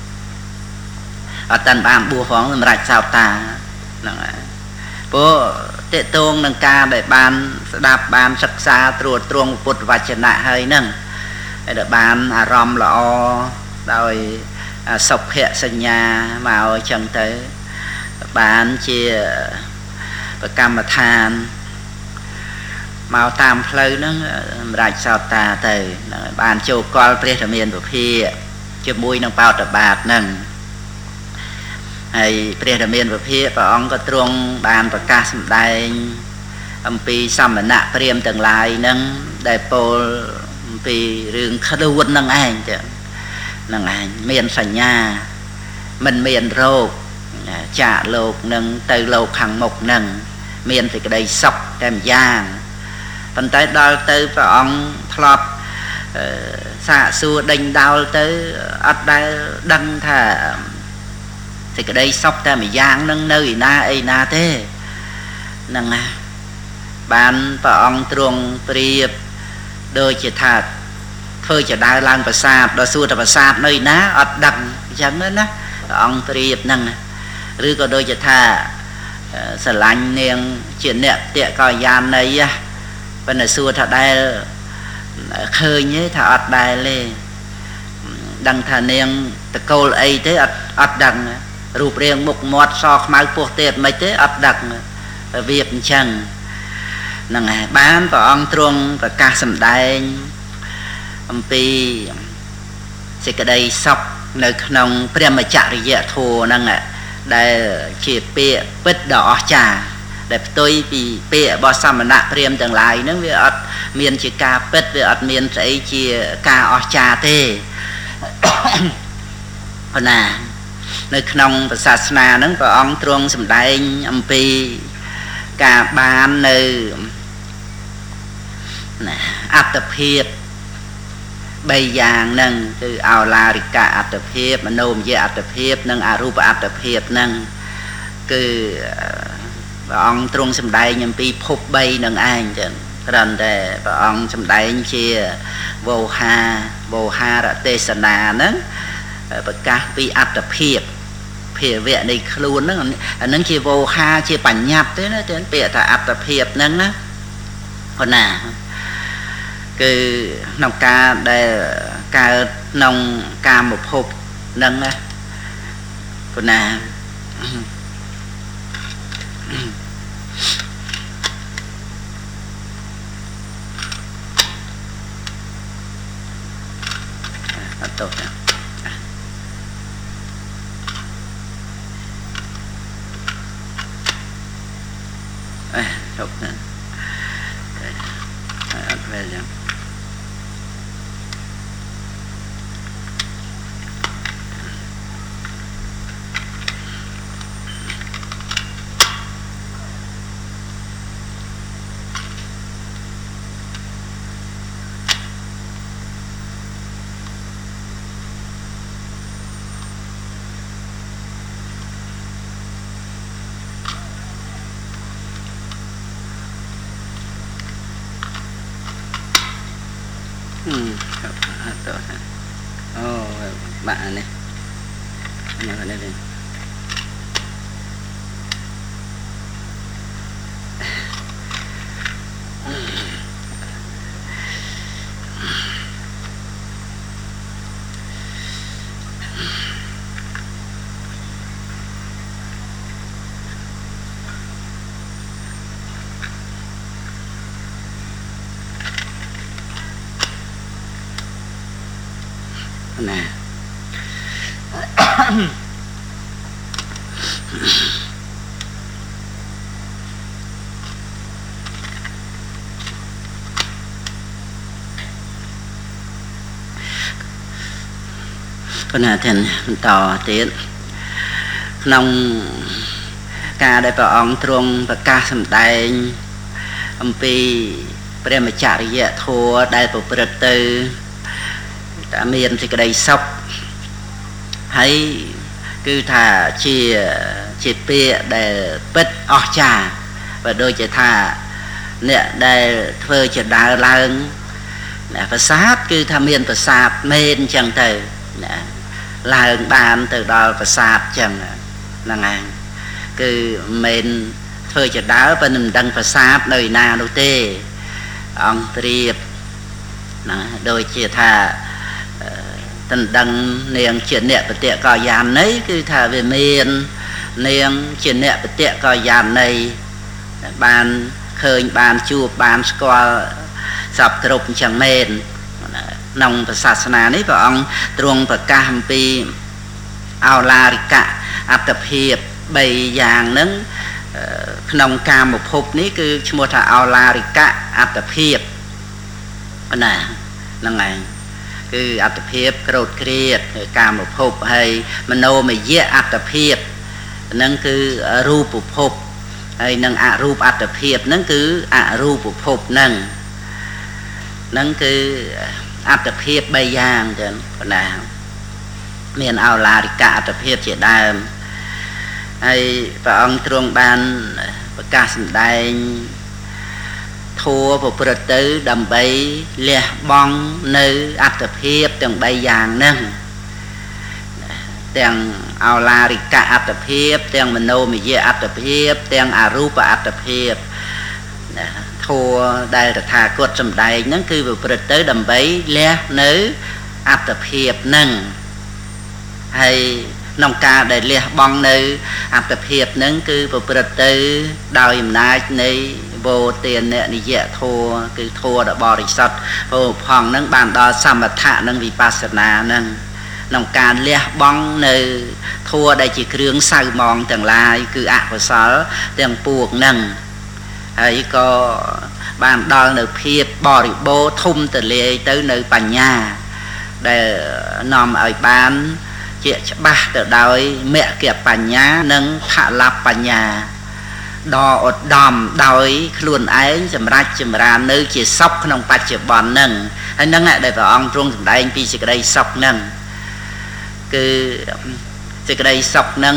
ở tận bàn bùa phóng làm rạch sao ta bố tệ tôn nâng ca để ban đạp ban sắc xa trùa truông bụt và chân nạ hơi nâng để ban à rõm lọ rồi à, sọc hệ sân nhà màu chân tới ban chia và cam và than màu tam phơi nó rạch sao ta từ ban châu con prê miền của phi chưa mùi nâng bao tập bạc nâng hay bề miền và phía và ông có truông bàn và ca sầm đai âm pi xăm mà nạ priêm từng lại nâng đại pol pi rừng khadu quân nâng anh chứ nâng anh miền sành nhà mình miền rô trả lột nâng từ lột hàng một nâng miền thì cái đây sọc kèm giang phần tới đó tới và ông thọp xạ xua đinh đau tới ắt đai đăng thả thì cái đây sóc ta mày giang nâng nơi na ấy na thế nâng à bạn và ông truông priệp đôi chỉ thật thôi chỉ đai lan và sạt đó xua và sạt nơi ná ọt đằng chẳng nữa ná ông priệp nâng rư có đôi chỉ thà sở lạnh niềng chuyện nẹp tiệ coi gian này bên này xua thật đây khơi nhé thà ọt đai lên đằng thà niềng ta câu ấy thế ọt ọt đằng rụp riêng một mọt so mau buộc tiệt mấy thế ấp đặc việc chẳng năng ngày bán và ông trung và ca sầm đai ông pi sẽ cái đây sọc nơi nông prem chả rịa thô năng ạ đây chỉ bịa bứt đỏ trà để tôi bị bịa bỏ xăm nạ prem từng lại nó với ọt miền chỉ ca bứt với ọt miền sẽ chỉ ca ọt trà thế còn à nơi nông và sát na nó và ông trung sầm đai ông pi cả bán nơiอัตภีบใบยางนั่งคือเอาลาริกะอัตภีบมโนมเยอัตภีบนั่งอารูปอัตภีบนั่งคือพระองค์ตรงสำได้ยังปีพบใบนั่งอ้างจังรันแต่พระองค์สำได้เชียโวหาโวหาระเตสนานั่งประกาศปีอัตภีบเพียเวในครูนั่งอันนั้นเชียโวหาเชียปัญญาเต้นะเต้นเปียแต่อัตภีบนั่งนะคนน่ะคือน้องกาได้การน้องกาหมกพบนั่งนะคนน่ะอัตโตนะเอ้ยจบนะvề nhá oh bạn này này ở đây đây nè con là thành tò tiến nông ca đại bảo ông trung và ca sầm đại ông pi prem chả rịa thua đại bảo bật từ đã miền thì cái đây sọc hay cứ thà chia chia bia để bứt ọt trà và đôi chỉ thà nè để phơi chỉ đào lang nè phải sát cứ tham miền phải sát men chẳng từ nè lang bàn từ đó phải sát chẳng là ngang cứ men phơi chỉ đào bên mình đang phải sát nơi nào đâu tê ông triệt nè đôi chỉ thà tình đăng niềng chuyện nè bật tiệ cò giàn ấy cứ thà về miền niềng chuyện nè bật tiệ cò giàn này bàn khơi bàn chùa bàn squal sập cột chẳng mền nông vàศาสนานี้พระองค์ตรงประกาศปีเอาลาริกะอัตภีบใบยางนั้นขนมกามภพนี้คือชมวดเอาลาริกะอัตภีบน่ะนั่งไงคืออัตภีบโกรธเครียดกามภพให้มโนมเยะอัตภีบนั่นคือรูปภพให้นั่งอรูปอัตภีบนั่นคืออรูปภพนั่นนั่นคืออัตภีบใบยางเดินคนน่ะเมียนเอาลาริกะอัตภีบเสียดายให้พระองค์ทรงบานประกาศแสดงทัวพระพุทธเจ้าดำใบเลี้ยบองในอัตภีบต่างใบยางนั่งต่างเอาลาริกะอัตภีบต่างมโนมเยอัตภีบต่างอารูปอัตภีบทัวได้แต่ทากดสำได้นั่นคือพระพุทธเจ้าดำใบเลี้ยในอัตภีบนั่งให้นองการได้เลี้ยบองในอัตเพียบนั้นคือประพฤติตือดาวยิมนายในโบเตียนเนี่ยนิยะโทคือโทดบริษัทโอ้พองนั้นบานดอสมถะนั้นวิปัสสนานั้นนองการเลี้ยบองในทัวได้จีเครื่องใส่มองต่างลายคืออักษรต่างปวกนั่งไอ้ก็บานดอในเพียบบริโภคทุ่มตะเลtớiในปัญญาได้นำไอ้บ้านเจี๊ยบบ้าแต่โดยแม่เก็บปัญญานั่งผาลับปัญญาดออดดอมโดยคลุนไอ้จำรักจำราเนื้อเจี๊ยซอกขนมปัจจุบันนั่งให้นั่งอ่ะได้พระองค์ตรงสมัยได้ปีสิกได้ซอกนั่งคือสิกได้ซอกนั่ง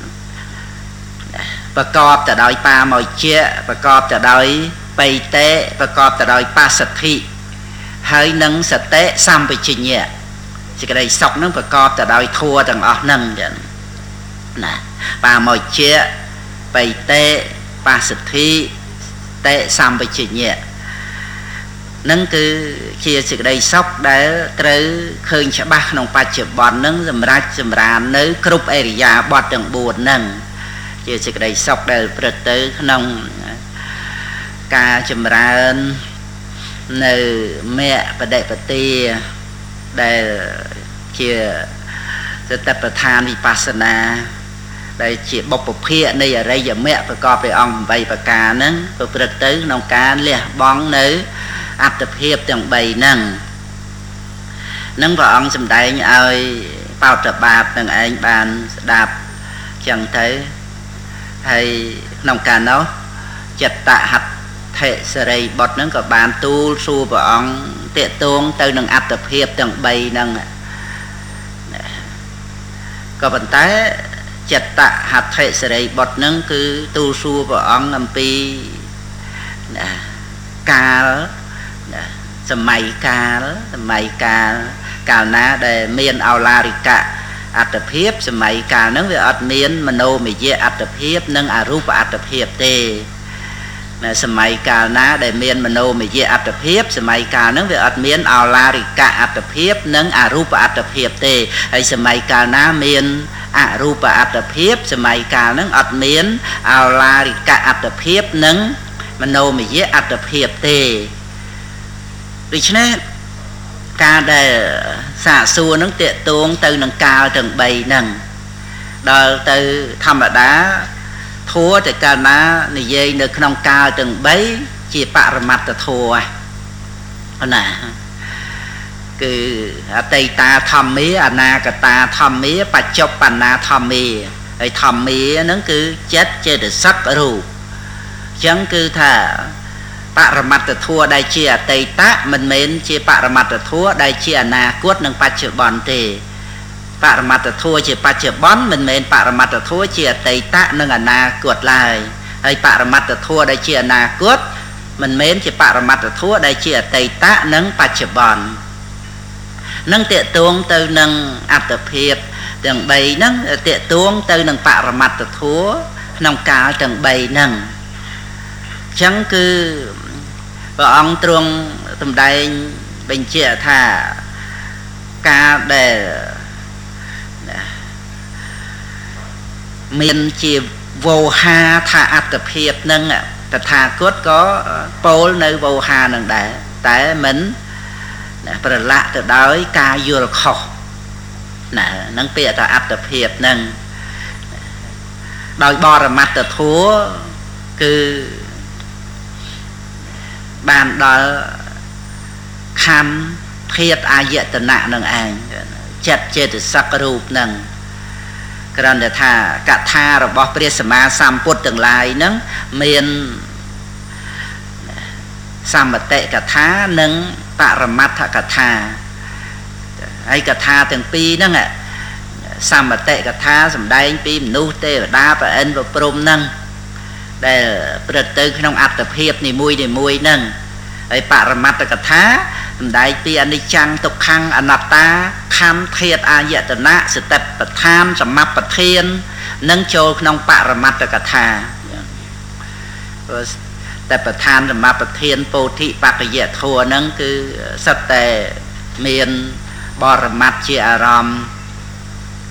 ประกอบแต่โดยปลาหมอยเจี๊ยประกอบแต่โดยไปเตะประกอบแต่โดยปลาสัตธิให้นั่งสเตะซ้ำไปชิญเนี่ยสิกได้ซอกนั่งประกอบแต่โดยทัวต่างออกนั่งอย่างน่ะปลาหมอยเจี๊ยไปเตะปลาสัตธิเตะซ้ำไปชิญเนี่ยนั่นคือเชียสิกได้ซอกได้เตอเคยฉบับขนมปัจจุบันนั่งสำรักสำราญนึกครุบเอริยาบอดต่างบูดนั่งเชียสิกได้ซอกได้ประเตอขนมกาจำราญในแม่ประเดปตีได้เชียจะตัดประธานวิปัสสนาได้เชียบปเพียในอะไรอย่างแม่ประกอบไปองใบประกานั้นประเตอขนมการเลี้ยบ้องในอัตเพียบต่างใบนั่งนั่งพระองค์สำได้เอาเป่าตะบาบต่างไอ้บานดาบจังเทให้นองการเนาะจัตตะหัดเทสเรย์บทนั้นกับบานตูสู้พระองค์เตะตวงเตยนังอัตเพียบต่างใบนั่งก็บรรทัดจัตตะหัดเทสเรย์บทนั้นคือตูสู้พระองค์อัมปีกาสมัยกาลสมัยกาลกาลนะได้เมียนเอาลาริกะอัตเพียบสมัยกาลนั้นเวอัตเมียนมโนมิเยอัตเพียบนั่งอารูปอัตเพียบเตสมัยกาลนะได้เมียนมโนมิเยอัตเพียบสมัยกาลนั้นเวอัตเมียนเอาลาริกะอัตเพียบนั่งอารูปอัตเพียบเตไอสมัยกาลนะเมียนอารูปอัตเพียบสมัยกาลนั้นอัตเมียนเอาลาริกะอัตเพียบนั่งมโนมิเยอัตเพียบเตดิฉะนั้นการได้สะสวนังเตะตวงtừนังกาวถึงใบนังโดยtừธรรมดาทัวแต่การนะในเย็นในขนมกาวถึงใบจีปรมัตถทัวน่ะคืออติตาธรรมีอนาคตาธรรมีปัจจุบันนาธรรมีไอ้ธรรมีนั่นคือเจ็ดเจตสักรูปฉันคือถ้าปรมัตถทัวได้เชียเตตะมันเม้นเชียปรมัตถทัวได้เชียนาคตนังปัจจุบันเตปรมัตถทัวเชียปัจจุบันมันเม้นปรมัตถทัวเชียเตตะนังอนาคตลายไอ้ปรมัตถทัวได้เชียนาคตมันเม้นเชียปรมัตถทัวได้เชียเตตะนังปัจจุบันนังเตะตวงเตยนังอัตเพียบดังใบนังเตะตวงเตยนังปรมัตถทัวนังกาดังใบนังฉันคือพระองค์ตรงตำได้เป็นเชื่อท่าการได้เมียนจีโวหาท่าอัตเพียบนั่งแต่ท่ากดก็โปลในโวหานั่งได้แต่เหมือนประละแต่ได้กายยุรขอน่ะนั่งเปียท่าอัตเพียบนั่งโดยบรมัตถทัวคือบ้านดอคำเพียรอายตนะนั่งเองจัดเจตสักรูปนั่งกระนั้นถ้ากะทาระบบเปรียสมาสัมพุทธต่างหลายนั่งเมียนสัมปเตกะทานั่งปรมัตถกะทาไอกะทาถึงปีนั่งอ่ะสัมปเตกะทาสำได้ปีมนุษย์เทวดาพระอินทร์พระพรหมนั่งได้ประเติขนมอัตเพียบในมวยในมวยนั่งไอ้ปรมัตถกถาได้ปีอนิจจังตุกขังอนัตตาคำเทียดอายตนะสเตปปทานสมัปปเทียนนั่งโจขนมปรมัตถกถาแต่ประธานสมัปปเทียนโพธิปัจเยะทัวนั่งคือสัตแต่เมียนบรมัตเจอารม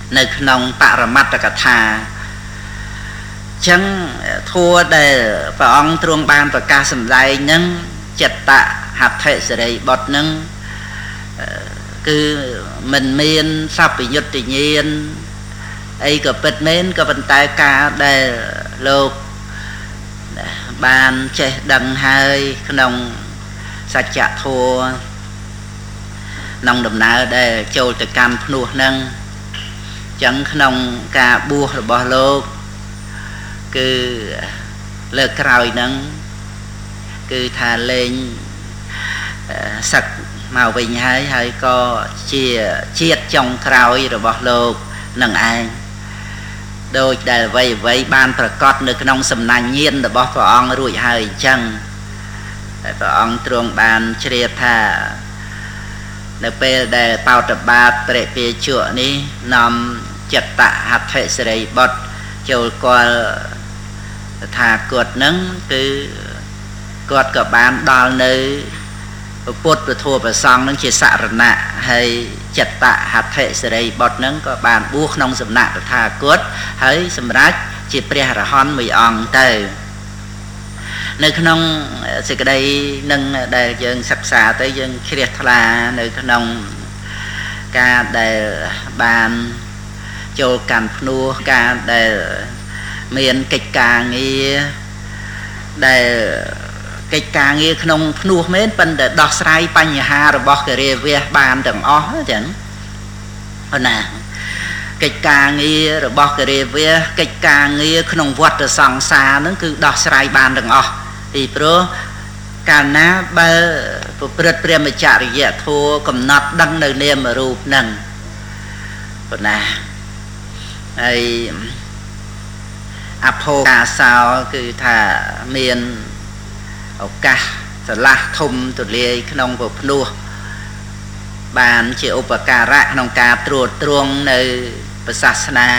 នៅក្នុងបរមត្តកថាចឹងធัวដែលព្រះអង្គទ្រង់បានប្រកាសសម្ដែងហ្នឹងចិត្តៈហត្ថិសិរីបុត្រហ្នឹងគឺមិនមានសัพពយុត្តញ្ញាណអីក៏ពិតមែនក៏ប៉ុន្តែការដែលលោកបានចេះដឹងហើយក្នុងសច្ចធម៌ក្នុងដំណើរដែលចូលទៅកម្មភ្នោះហ្នឹងចឹងក្នុងការបួសរបស់លោកគឺលើកក្រោយហ្នឹងគឺថាលេងសឹកមកវិញហើយហើយក៏ជាជាតិចុងក្រោយរបស់លោកនឹងឯងដោយដែលអ្វីអ្វីបានប្រកាសនៅក្នុងសំណាញ់ញាណរបស់ព្រះអង្គរួចហើយអញ្ចឹងតែព្រះអង្គទ្រង់បានជ្រាបថានៅពេលដែលបោតបាតព្រះពាជក់នេះនាំចិត្តៈហត្ថិសិរីបុត្រចូលគាល់ថាគាត់នឹងគឺគាត់ក៏បានដល់នៅពុទ្ធពធប្រសង់នឹងជាសរណៈហើយចិត្តៈហត្ថិសិរីបុត្រនឹងក៏បានបួសក្នុងសំណាក់តថាគតហើយសម្រាប់ជាព្រះអរហន្តមួយអង្គទៅនៅក្នុងសេចក្តីនឹងដែលយើងសិក្សាទៅយើងជ្រះថ្លានៅក្នុងការដែលបានចូលកម្មភ្នោះការដែលមានកិច្ចការងារដែលកិច្ចការងារក្នុងភ្នោះមែនប៉ុន្តែដោះស្រាយបញ្ហារបស់គរាវាសបានទាំងអស់ចឹងប៉ុណ្ណាកិច្ចការងាររបស់គរាវាសកិច្ចការងារក្នុងវដ្តសង្សារហ្នឹងគឺដោះស្រាយបានទាំងអស់ពីព្រោះកាលណាបើប្រព្រឹត្តព្រមចរិយធម៌កំណត់ដឹងនៅនាមរូបហ្នឹងប៉ុណ្ណាហើយអភោកាសោគឺថាមានឱកាសស្រឡះធំទូលាយក្នុងពភ្នោះបានជាឧបការៈក្នុងការត្រួតត្រងនៅព្រះសាសនា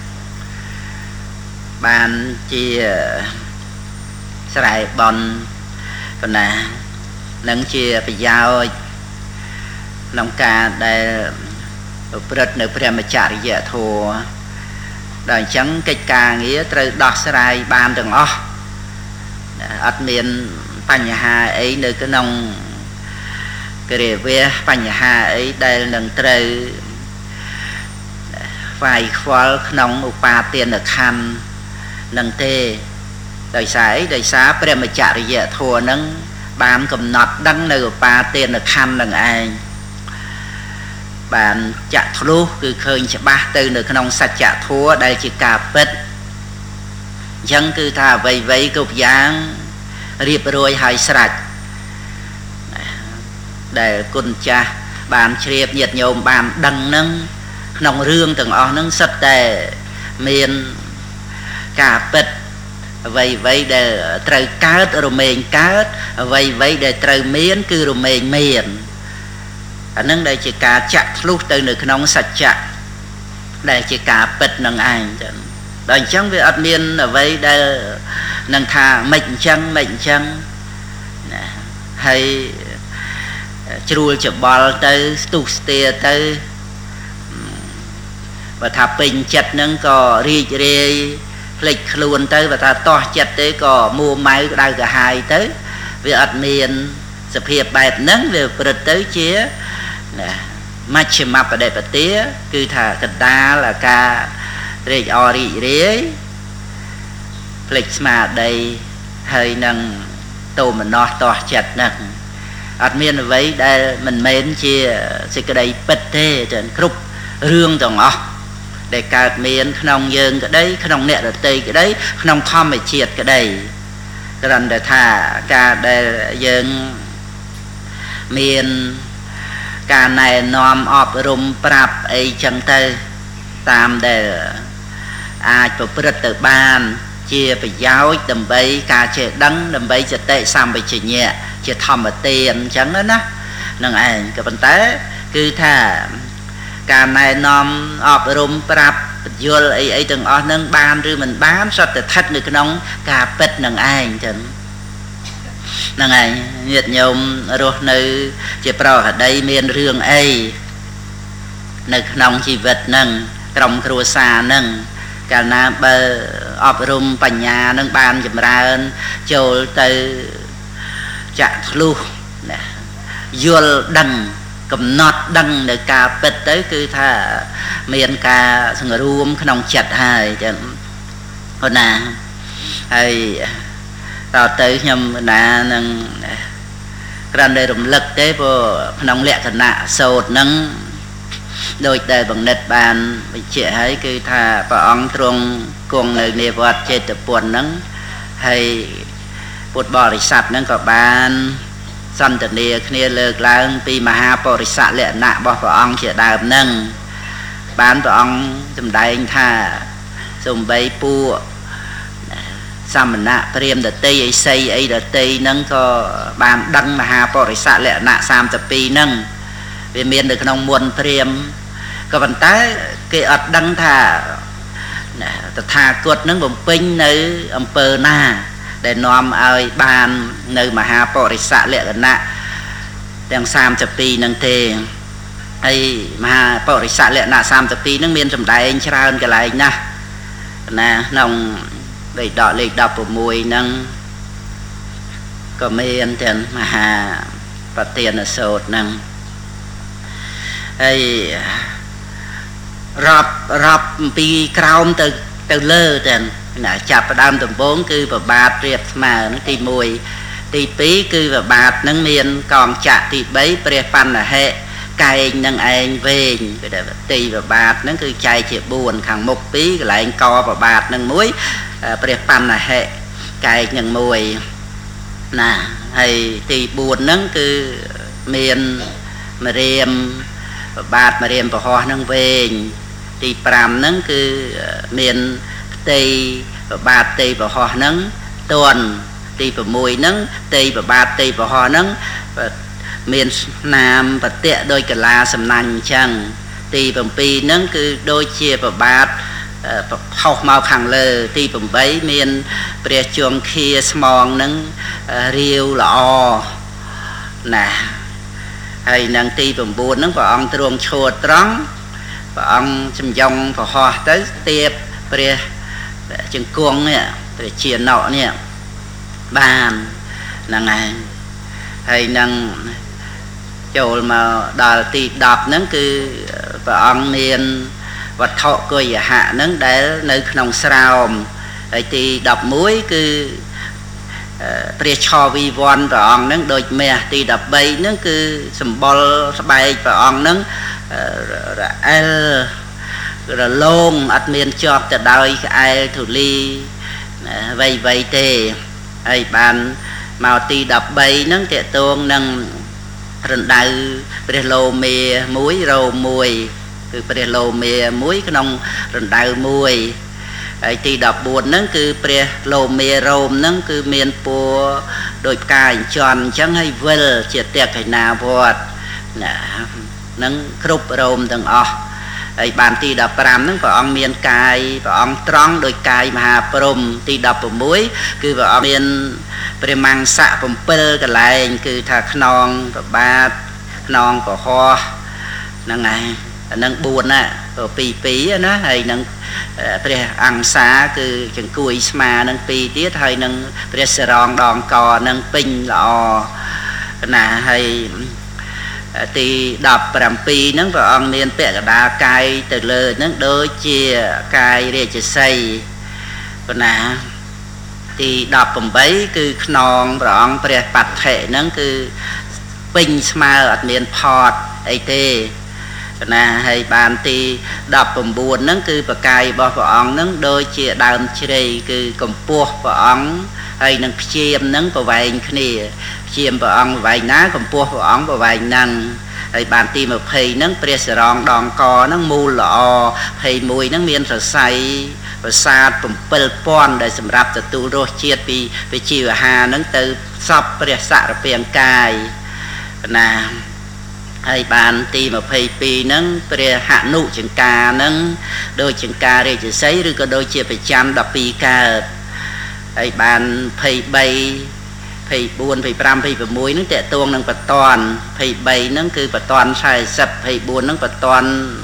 បានជាស្រែបន់ប៉ុណ្ណានឹងជាប្រយោជន៍ក្នុងការដែលប្រព្រឹត្តនៅព្រមចរិយធម៌ដល់អញ្ចឹងកិច្ចការងារត្រូវដោះស្រាយបានទាំងអស់អត់មានបញ្ហាអីនៅក្នុងគរិវាសបញ្ហាអីដែលនឹងត្រូវស្វ័យខ្វល់ក្នុងឧបាទានខណ្ឌនឹងទេដោយសារអីដោយសារព្រមចរិយធម៌នឹងបានកំណត់ដឹងនៅឧបាទានខណ្ឌនឹងឯងបានចាក់ធ្លុះគឺឃើញច្បាស់ទៅនៅក្នុងសច្ចធម៌ដែលជាការពិតអញ្ចឹងគឺថាអ្វីអ្វីគ្រប់យ៉ាងរៀបរយហើយស្រេចដែលគុណចាស់បានជ្រាបញាតិញោមបានដឹងនឹងក្នុងរឿងទាំងអស់ហ្នឹងសិតតែមានការពិតអ្វីអ្វីដែលត្រូវកើតរមែងកើតអ្វីអ្វីដែលត្រូវមានគឺរមែងមានអានឹងដែលជាការចាក់ធ្លុះទៅនៅក្នុងសច្ចៈដែលជាការពិតនឹងឯងចឹងដល់អញ្ចឹងវាអត់មានអ្វីដែលនឹងថាមិនអញ្ចឹងមិនអញ្ចឹងណាហើយជ្រួលច្បល់ទៅស្ទុះស្ទាទៅបើថាពេញចិត្តហ្នឹងក៏រីករាយភ្លេចខ្លួនទៅបើថាតោះចិត្តទេក៏មួម៉ៅក្តៅក្រហាយទៅវាអត់មានសភាពបែបហ្នឹងវាប្រព្រឹត្តទៅជាណាមជ្ឈិមបដិបទាគឺថាកណ្ដាលអាការត្រេកអររីករាយភ្លេចស្មារតីហើយនឹងតោមនស្សតោះចិត្តហ្នឹងអត់មានអ្វីដែលមិនមែនជាសេចក្តីពិតទេតែគ្រប់រឿងទាំងអស់ដែលកើតមានក្នុងយើងក្តីក្នុងអ្នកដទៃក្តីក្នុងធម្មជាតិក្តីគ្រាន់តែថាការដែលយើងមានការណែនាំអប់រំប្រាប់អីចឹងទៅតាមដែលអាចប្រព្រឹត្តទៅបានជាប្រយោជន៍ដើម្បីការចេះដឹងដើម្បីសតិសម្បជញ្ញៈជាធម្មទានអញ្ចឹងណានឹងឯងក៏ប៉ុន្តែគឺថាការណែនាំអប់រំប្រាប់បញ្យល់អីអីទាំងអស់ហ្នឹងបានឬមិនបានសុទ្ធតែស្ថិតនៅក្នុងការពិតនឹងឯងចឹងហ្នឹងឯងញាតិញោមរស់នៅជាប្រហដីមានរឿងអីនៅក្នុងជីវិតហ្នឹងក្រុមគ្រួសារនឹងកាលណាបើអប់រំបញ្ញានឹងបានចម្រើនចូលទៅចាក់ធ្លុះណាយល់ដឹងកំណត់ដឹងនៅការពិតទៅគឺថាមានការសង្រួមក្នុងចិត្តហើយចឹងប៉ុណ្ណាហើយតទៅខ្ញុំណានឹងគ្រាន់តែរំលឹកទេព្រោះក្នុងលក្ខណៈសូត្រហ្នឹងដោយតែបង្និតបានវិជ្ជាហើយគឺថាព្រះអង្គទ្រង់គង់នៅនិវត្តចេតពុនហ្នឹងហើយពុទ្ធបរិស័ទហ្នឹងក៏បានសន្ទនាគ្នាលើកឡើងពីមហាបរិស័ទលក្ខណៈរបស់ព្រះអង្គជាដើមហ្នឹងបានព្រះអង្គសម្ដែងថាសំបីពួកសមណៈព្រាហ្មណ៍ដតីអីសីអីដតីហ្នឹងក៏បានដឹងមហាបរិស័ទលក្ខណៈសាមសិបពីរហ្នឹងវាមាននៅក្នុងមុនព្រាហ្មណ៍ក៏ប៉ុន្តែគេអត់ដឹងថាតថាគតហ្នឹងបំពេញនៅអំពើណាដែលនាំឲ្យបាននៅមហាបរិស័ទលក្ខណៈទាំងសាមសិបពីរហ្នឹងទេហើយមហាបរិស័ទលក្ខណៈសាមសិបពីរហ្នឹងមានសម្ដែងច្រើនកន្លែងណាស់ណាក្នុងលេខដកលេខដប់៦ហ្នឹងក៏មានទាំងមហាប្រធានសូត្រហ្នឹងហើយរាប់រាប់ពីក្រោមទៅទៅលើទាំងណាចាប់ផ្ដើមដំបូងគឺប្របាទរៀបស្មើហ្នឹងទីមួយទីពីរគឺប្របាទហ្នឹងមានកងចក្រទីបីព្រះបណ្ណហេកែងនឹងឯងវែងគឺថាទីប្របាទហ្នឹងគឺចែកជាបួនខាងមុខពីរកន្លែងកប្របាទហ្នឹងមួយព្រះបណ្ណហេកែងនឹងមួយណាហើយទីបួនហ្នឹងគឺមានមរាមប្របាទមរាមប្រហោះហ្នឹងវែងទីប្រាំហ្នឹងគឺមានផ្ទៃប្របាទផ្ទៃប្រហោះហ្នឹងទន់ទី៦ហ្នឹងផ្ទៃប្របាទផ្ទៃប្រហោះហ្នឹងមានស្នាមបតិដោយកលាសំណាញ់អញ្ចឹងទី៧ហ្នឹងគឺដូចជាប្របាទផុសមកខាងលើទី៨មានព្រះជង្គគាស្មងហ្នឹងរាវល្អណាហើយនឹងទី៩ហ្នឹងព្រះអង្គទ្រង់ឈរត្រង់ព្រះអង្គចំយងប្រហោះទៅទៀបព្រះជង្គង់នេះព្រះជាណោនេះបានហ្នឹងហើយហើយនឹងចូលមកដល់ទីដប់ហ្នឹងគឺព្រះអង្គមានវត្ថុគុយហៈហ្នឹងដែលនៅក្នុងស្រោមហើយទីដប់មួយគឺព្រះឆវិវ័នព្រះអង្គហ្នឹងដូចមាសទីដប់បីហ្នឹងគឺសម្បុរស្បែកព្រះអង្គហ្នឹងរអិលរលោងអត់មានជាប់ទៅដោយក្អែលធូលីវៃវៃទេហើយបានមកទីដប់បីហ្នឹងតេតងនឹងរណ្ដៅព្រះលោមេមួយរោមមួយគឺព្រះលោមេមួយក្នុងរណ្ដៅមួយហើយទីដប់បួនហ្នឹងគឺព្រះលោមេរោមហ្នឹងគឺមានពណ៌ដូចផ្កាអញ្ចឹងអញ្ចឹងហើយវិលជាតេកេណាវត្តណាហ្នឹងគ្រប់រោមទាំងអស់ហើយបានទីដប់ប្រាំហ្នឹងព្រះអង្គមានកាយព្រះអង្គត្រង់ដោយកាយមហាព្រហ្មទីដប់៦គឺព្រះអង្គមានព្រះមង្សៈ៧កន្លែងគឺថាខ្នងប្របាទខ្នងប្រហោះហ្នឹងហើយអានឹងបួនណាពីរពីរណាហើយនឹងព្រះអង្គសាគឺចង្គួយស្មានឹងពីរទៀតហើយនឹងព្រះសរងដងកនឹងពេញល្អណាហើយទីដប់ប្រាំពីរហ្នឹងព្រះអង្គមានពាក់កណ្ដាលកាយទៅលើហ្នឹងដូចជាកាយរាជសីប៉ុណ្ណាទីដប់ប្រាំបីគឺខ្នងព្រះអង្គព្រះបដ្ឋិហ្នឹងគឺពេញស្មើអត់មានផតអីទេណាហើយបានទីដប់ប្រាំបួនហ្នឹងគឺបកាយរបស់ព្រះអង្គហ្នឹងដូចជាដើមជ្រៃគឺកម្ពស់ព្រះអង្គហើយនឹងព្យាមហ្នឹងប្រវែងគ្នាព្យាមព្រះអង្គប្រវែងណាកម្ពស់ព្រះអង្គប្រវែងហ្នឹងហើយបានទី២០ហ្នឹងព្រះសរងដងកហ្នឹងមូលល្អភ័យមួយហ្នឹងមានសរសៃប្រាសាទ៧ពាន់ដែលសម្រាប់ទទួលរសជាតិពីវិជីវហាហ្នឹងទៅសពព្រះសរពាង្គកាយណាហើយបានទី២២ហ្នឹងព្រះហនុចង្ការហ្នឹងដូចចង្ការរាជសីឬក៏ដូចជាប្រចាំដប់ពីរកើតហើយបាន២៣ ២៤ ២៥ ២៦ហ្នឹងតេតួងនឹងបតន២៣ហ្នឹងគឺបតន៤០ ២៤ហ្នឹងបតន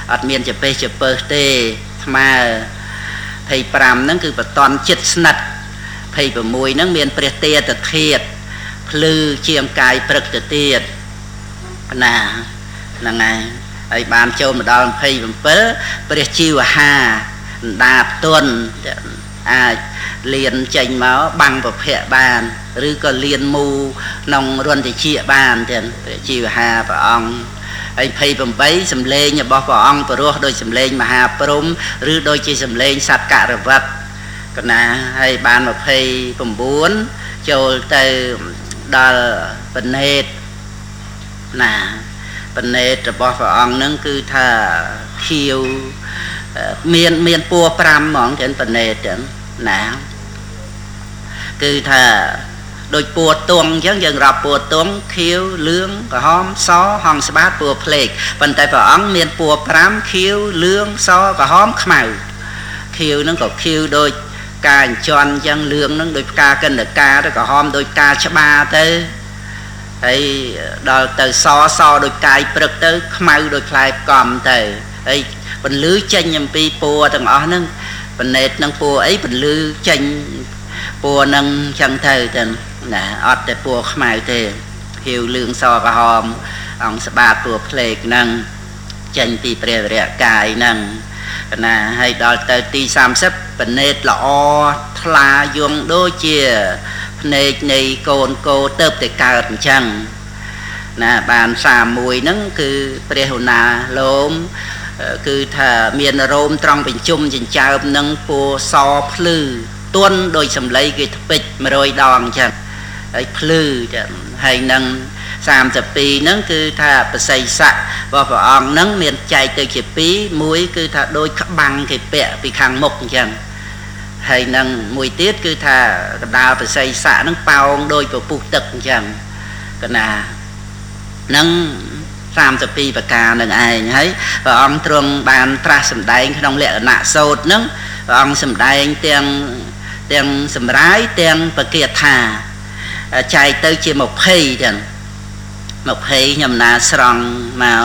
អត់មានជាពេជាពើទេស្មើភ័យប្រាំហ្នឹងគឺបតនចិត្តស្និទ្ធភ័យប្រាំមួយហ្នឹងមានព្រះទេតធាតុភ្លឺជាងកាយព្រឹកទៅទៀតណាហ្នឹងហើយហើយបានចូលមកដល់ភ័យប្រាំពីរព្រះជីវហាដាផ្ទន់អាចលៀនចេញមកបាំងប្រភពបានឬក៏លៀនមូក្នុងរន្ធតិចបានទៀតព្រះជីវហាព្រះអង្គហើយភ័យប្រាំបីសំឡេងរបស់ព្រះអង្គព្រោះដោយសំឡេងមហាព្រំឬដូចជាសំឡេងសត្វករវត្តកណាហើយបានยี่สิบเก้าចូលទៅដល់បណេតណាបណេតរបស់ព្រះអង្គហ្នឹងគឺថាខៀវមានមានពួរប្រាំហ្មងចឹងបណេតចឹងណាគឺថាដូចពួរទងអញ្ចឹងយើងរាប់ពួរទងខៀវលឿងក្រហមសហង្សបាតពួរភ្លេកប៉ុន្តែព្រះអង្គមានពួរប្រាំខៀវលឿងសក្រហមខ្មៅខៀវហ្នឹងក៏ខៀវដូចការអញ្ជន់អញ្ចឹងលឿងហ្នឹងដូចផ្កាកិនតកាទៅក្រហមដូចផ្កាច្បាទៅហើយដល់ទៅសសដូចកាយព្រឹកទៅខ្មៅដូចផ្លែផ្កំទៅហើយបន្លឺចេញអំពីពួរទាំងអស់ហ្នឹងបណេតនឹងពួរអីបន្លឺចេញពួរនឹងចឹងទៅទៅណាអត់តែពួរខ្មៅទេហៀវលឿងសក្រហមអង្គស្បាតពួរភ្លេកហ្នឹងចេញពីព្រះវរៈកាយហ្នឹងណាហើយដល់ទៅទីសាមសិបបណេតល្អថ្លាយងដូចជាភ្នែកនៃកូនកោទៅតែកើតអញ្ចឹងណាបានសាមមួយហ្នឹងគឺព្រះហុណាលោមគឺថាមានរោមត្រង់បញ្ជុំចិញ្ចើមនឹងពួរសភ្លឺទន់ដោយសម្លេងគេថ្ពេចមួយរយដងអញ្ចឹងហើយភ្លឺចឹងហើយនឹងសាមសិបពីរហ្នឹងគឺថាបសិស័ករបស់ព្រះអង្គហ្នឹងមានចែកទៅជាពីរមួយគឺថាដូចក្បាំងគេពាក់ពីខាងមុខអញ្ចឹងហើយនឹងមួយទៀតគឺថាកណ្ដាលបសិស័កហ្នឹងប៉ោងដូចពពុះទឹកអញ្ចឹងកណាហ្នឹងសាមសិបពីរប្រការនឹងឯងហើយព្រះអង្គទ្រង់បានត្រាស់សម្ដែងក្នុងលក្ខណៈសូត្រហ្នឹងព្រះអង្គសម្ដែងទាំងទាំងសម្រាយទាំងបគាថាចែកទៅជាยี่สิบចឹងยี่สิบខ្ញុំណាស្រង់មក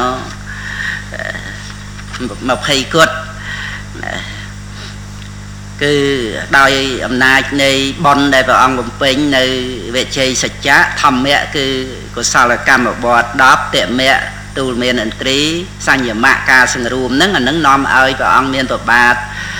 ยี่สิบគត់គឺដោយអំណាចនៃបុណ្យដែលព្រះអង្គបំពេញនៅវិជ័យសច្ចៈធម្មៈគឺកុសលកម្មបទដប់តមៈទូលមានឥន្ទ្រីសញ្ញមៈការសង្រួមហ្នឹងអានឹងនាំឲ្យព្រះអង្គមានប្របាទ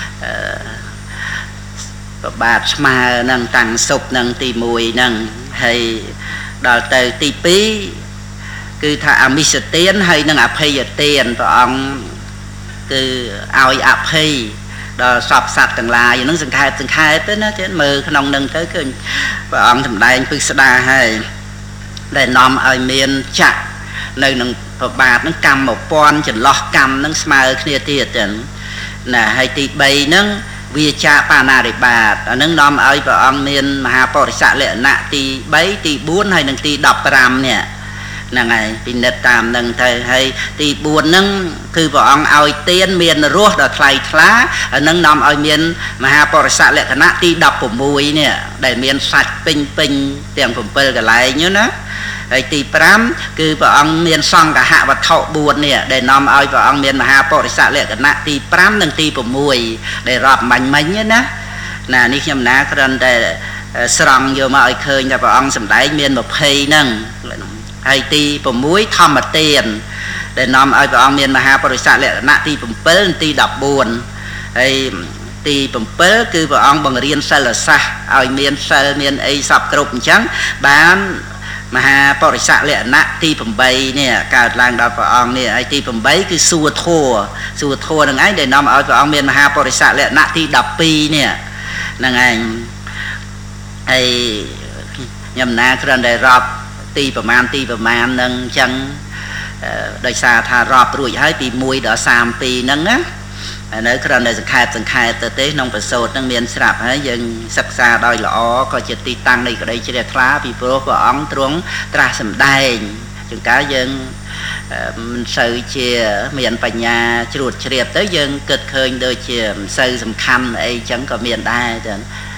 ប្របាទស្មើនឹងតាំងសុបនឹងទីមួយហ្នឹងហើយដល់ទៅទីពីរគឺថាអមិសទានហើយនឹងអភ័យទានព្រះអង្គគឺឲ្យអភ័យដល់សពសត្វទាំងឡាយហ្នឹងសង្ខេបសង្ខេបទៅណាទៀតមើលក្នុងនឹងទៅឃើញព្រះអង្គសម្ដែងពិស្ដារហើយដែលនាំឲ្យមានចក្រនៅនឹងប្របាទហ្នឹងកម្មពាន់ចន្លោះកម្មហ្នឹងស្មើគ្នាទៀតចឹងណាហើយទីបីហ្នឹងវាចាបាណារិបាតអានឹងនាំឲ្យព្រះអង្គមានមហាបរិស័កលក្ខណៈទីបីទីបួនហើយនឹងទីដប់ប្រាំនេះហ្នឹងហើយពិនិត្យតាមនឹងទៅហើយទីបួនហ្នឹងគឺព្រះអង្គឲ្យទានមានរសដ៏ថ្លៃថ្លាអានឹងនាំឲ្យមានមហាបរិស័កលក្ខណៈទីដប់ប្រាំមួយនេះដែលមានសាច់ពេញពេញទាំង7កន្លែងណាហើយទីប្រាំគឺព្រះអង្គមានសង្ឃហវត្ថុបួននេះដែលនាំឲ្យព្រះអង្គមានមហាបរិស័កលក្ខណៈទីប្រាំនិងទី៦ដែលរាប់មាញ់មិញណាណានេះខ្ញុំណាគ្រាន់តែស្រង់យកមកឲ្យឃើញថាព្រះអង្គសម្ដែងមានยี่สิบហ្នឹងហើយទី6ធម្មទានដែលនាំឲ្យព្រះអង្គមានមហាបរិស័កលក្ខណៈទី7និងទីដប់បួនហើយទី7គឺព្រះអង្គបង្រៀនសិលសាស្ត្រឲ្យមានសិលមានអីសពគ្រប់អញ្ចឹងបានមហាបរិស័កលក្ខណៈទី8នេះកើតឡើងដល់ព្រះអង្គនេះហើយទី8គឺសួរធัวសួរធัวនឹងឯងដែលនាំឲ្យព្រះអង្គមានមហាបរិស័កលក្ខណៈទីដប់ពីរនេះហ្នឹងឯងហើយខ្ញុំណាគ្រាន់តែរាប់ទីប្រមាណទីប្រមាណនឹងអញ្ចឹងដោយសារថារាប់រួចហើយពី1ដល់សាមពីរហ្នឹងណានៅគ្រាន់តែសង្ខេបសង្ខេបទៅទេក្នុងប្រសូតហ្នឹងមានស្រាប់ហើយយើងសិក្សាដោយល្អក៏ជាទីតាំងនៃក្តីជ្រះថ្លាពីព្រោះព្រះអង្គទ្រង់ត្រាស់សម្ដែងជួនកាលយើងមិនសូវជាមានបញ្ញាជ្រួតជ្រាបទៅយើងគិតឃើញដូចជាមិនសូវសំខាន់អីចឹងក៏មានដែរចឹង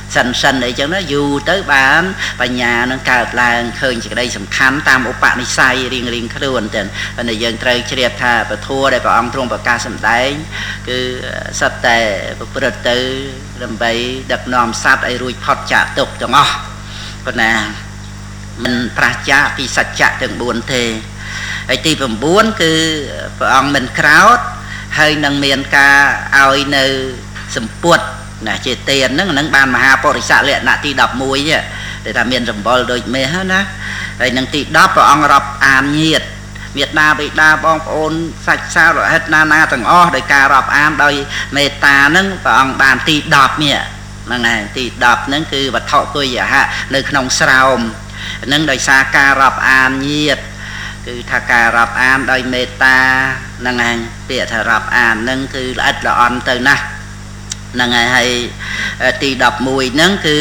សិនសិនអីចឹងណាយូរទៅបានបញ្ញានឹងកើតឡើងឃើញសេចក្តីសំខាន់តាមឧបនិស្ស័យរៀងរៀងខ្លួនទៅតែយើងត្រូវជ្រាបថាពធដែលព្រះអង្គទ្រង់ប្រកាសសម្ដែងគឺសិតតែប្រព្រឹត្តទៅដើម្បីដឹកនាំសត្វឲ្យរួចផុតចាកទុក្ខទាំងអស់ប៉ុន្តែមិនប្រឆាចពីសច្ចៈទាំងបួនទេហើយទី៩គឺព្រះអង្គមិនក្រោធហើយនឹងមានការឲ្យនៅសម្ពុតណាជាទានហ្នឹងហ្នឹងបានមហាបរិស័ទលក្ខណៈទីដប់មួយទេតែថាមានសម្បុរដូចមេះណាហើយនឹងទីដប់ព្រះអង្គរាប់អានញាតិមេត្តាបិតាបងប្អូនសាច់សារហិតណានាទាំងអស់ដោយការរាប់អានដោយមេត្តាហ្នឹងព្រះអង្គបានទីដប់នេះហ្នឹងហើយទីដប់ហ្នឹងគឺវត្ថុទុយហៈនៅក្នុងស្រោមហ្នឹងដោយសារការរាប់អានញាតិគឺថាការរាប់អានដោយមេត្តាហ្នឹងឯងពាក្យថារាប់អានហ្នឹងគឺល្អិតល្អន់ទៅណាស់ហ្នឹងហើយហើយទីដប់មួយហ្នឹងគឺ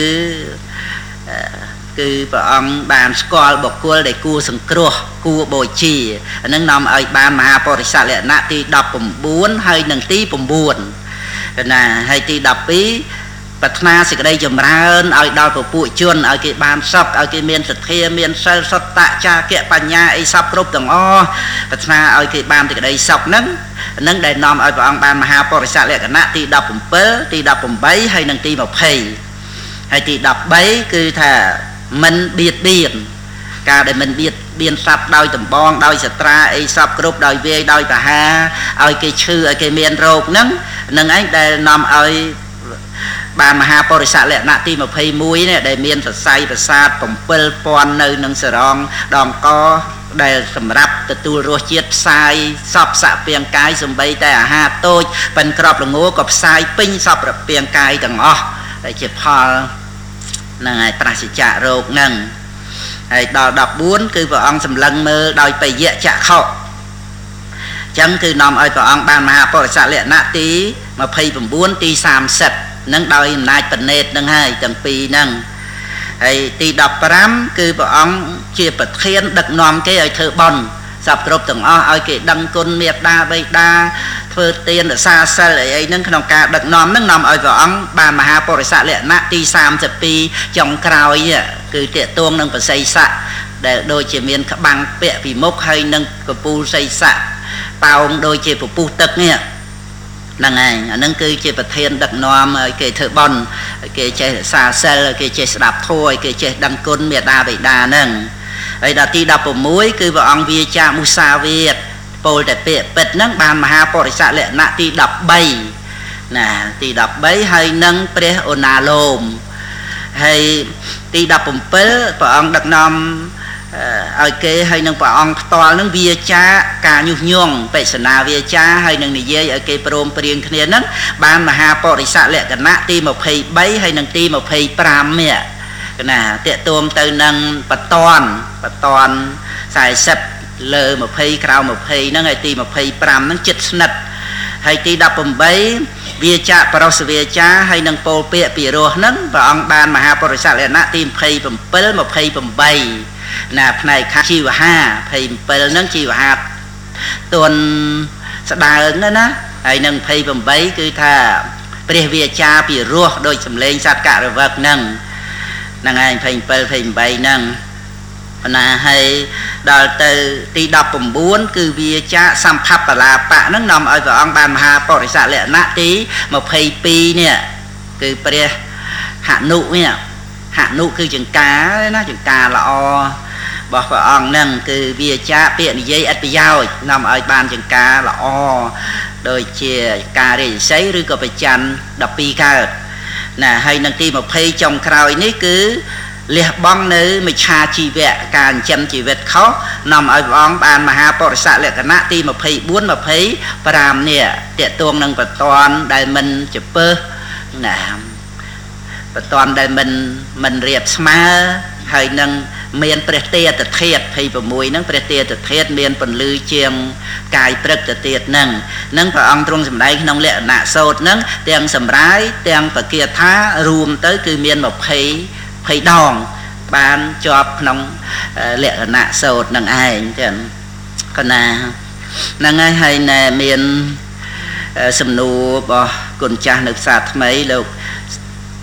គឺព្រះអង្គបានស្គាល់បុគ្គលដែលគួរសង្គ្រោះគួរបូជាហ្នឹងនាំឲ្យបានមហាបរិស័ទលក្ខណៈទីដប់៩ហើយនឹងទី៩ណាហើយទីដប់ពីរប្រាថ្នាសេចក្តីចម្រើនឲ្យដល់ពពួកជនឲ្យគេបានសុខឲ្យគេមានសទ្ធាមានសិលសត្តៈចាគៈបញ្ញាអីសពគ្រប់ទាំងអស់ប្រាថ្នាឲ្យគេបានសេចក្តីសុខហ្នឹងនឹងដែលនាំឲ្យព្រះអង្គបានមហាបរិស័ទលក្ខណៈទីដប់៧ទីដប់៨ហើយនិងទី២០ហើយទីដប់៣គឺថាមិនបៀតបៀនការដែលមិនបៀតបៀនសត្វដោយតម្បងដោយសត្រាអីសពគ្រប់ដោយវាយដោយប្រហារឲ្យគេឈឺឲ្យគេមានរោគហ្នឹងនឹងឯងដែលនាំឲ្យបានមហាបរិស័ទលក្ខណៈទី២១នេះដែលមានសរសៃប្រសាទ៧ពាន់នៅនឹងសរងដងកដែលសម្រាប់ទទួលរសជាតិផ្សាយសពសពាងកាយសំបីតែអាហារតូចប៉ិនក្របល្ងក៏ផ្សាយពេញសពរពាងកាយទាំងអស់ដែលជាផលហ្នឹងហើយប្រសិជ្ជៈរោគហ្នឹងហើយដល់ដប់៤គឺព្រះអង្គសម្លឹងមើលដោយបយៈចក្ខុអញ្ចឹងគឺនាំឲ្យព្រះអង្គបានមហាបរិស័ទលក្ខណៈទី២៩ទីសាមសិបនឹងដោយអំណាចបណេតនឹងហើយទាំងពីរហ្នឹងហើយទីដប់៥គឺព្រះអង្គជាប្រធានដឹកនាំគេឲ្យធ្វើបុណ្យសពគ្រប់ទាំងអស់ឲ្យគេដឹងគុណមេត្តាបិតាធ្វើទានរក្សាសិលអីអីហ្នឹងក្នុងការដឹកនាំហ្នឹងនាំឲ្យព្រះអង្គបានមហាបរិស័ទលក្ខណៈទីសាមសិបពីរចុងក្រោយគឺតេតួងនឹងបស័យស័កដែលដូចជាមានក្បាំងពាក់ពីមុខហើយនឹងកពូលស័យស័កប៉ោងដូចជាពពុះទឹកនេះហ្នឹងឯងអាហ្នឹងគឺជាប្រធានដឹកនាំឲ្យគេធ្វើបុណ្យឲ្យគេចេះរក្សាសិលឲ្យគេចេះស្ដាប់ធម៌ឲ្យគេចេះដឹងគុណមេត្តាបិតាហ្នឹងហើយដល់ទីដប់៦គឺព្រះអង្គវាចាមុសាវាទពោលតែពាក្យពិតហ្នឹងបានមហាបរិស័ទលក្ខណៈទីដប់៣ណាទីដប់៣ហើយនឹងព្រះអូណាលោមហើយទីដប់៧ព្រះអង្គដឹកនាំឲ្យគេហើយនឹងព្រះអង្គផ្ទាល់នឹងវាចាការញុះញង់បិសនាវាចាហើយនឹងនិយាយឲ្យគេព្រមព្រៀងគ្នាហ្នឹងបានមហាបរិស័ទលក្ខណៈទី២៣ហើយនឹងទី២៥នេះណាតេតួងទៅនឹងបតនបតន៤០លើ២០ក្រៅ២០ហ្នឹងហើយទី២៥ហ្នឹងចិត្តស្និទ្ធហើយទីដប់៨វាចាបរសវាចាហើយនឹងពោលពាក្យពីរោះហ្នឹងព្រះអង្គបានមហាបរិស័ទលក្ខណៈទី២៧ ២៨ណាផ្នែកខាងជីវហា២៧ហ្នឹងជីវហាទួនស្ដើងណាណាហើយនឹង២៨គឺថាព្រះវាចាពីរោះដោយសម្លេងសត្វករវឹកហ្នឹងហ្នឹងឯង២៧ ២៨ហ្នឹងណាហើយដល់ទៅទីដប់៩គឺវាចាសម្ផបលាបៈហ្នឹងនាំឲ្យព្រះអង្គបានមហាបរិស័ទលក្ខណៈទី២២នេះគឺព្រះហនុនេះហនុគឺចង្ការណាចង្ការល្អរបស់ព្រះអង្គហ្នឹងគឺវាចាពាក្យនិយាយឥតប្រយោជន៍នាំឲ្យបានចង្ការល្អដូចជាការរិទ្ធិស័យឬក៏បច្ច័នដប់ពីរកើតណាហើយនឹងទី២០ចុងក្រោយនេះគឺលះបង់នៅមិច្ឆាជីវៈការចិញ្ចឹមជីវិតខុសនាំឲ្យព្រះអង្គបានមហាបរិស័ទលក្ខណៈទី២៤ ២៥នេះតេតួងនឹងបតនដែលមិនចពើណាបតនដែលមិនមិនរៀបស្មើហើយនឹងមានព្រះទេតធាតុ២៦ហ្នឹងព្រះទេតធាតុមានពន្លឺជាងកាយព្រឹកទៅទៀតហ្នឹងហ្នឹងព្រះអង្គទ្រង់សម្ដែងក្នុងលក្ខណៈសូត្រហ្នឹងទាំងសម្រាយទាំងបគាថារួមទៅគឺមាន២០ ២០ដងបានជាប់ក្នុងលក្ខណៈសូត្រនឹងឯងចឹងកណាហ្នឹងហើយហើយណែមានសំណួររបស់គុណចាស់នៅផ្សារថ្មីលោក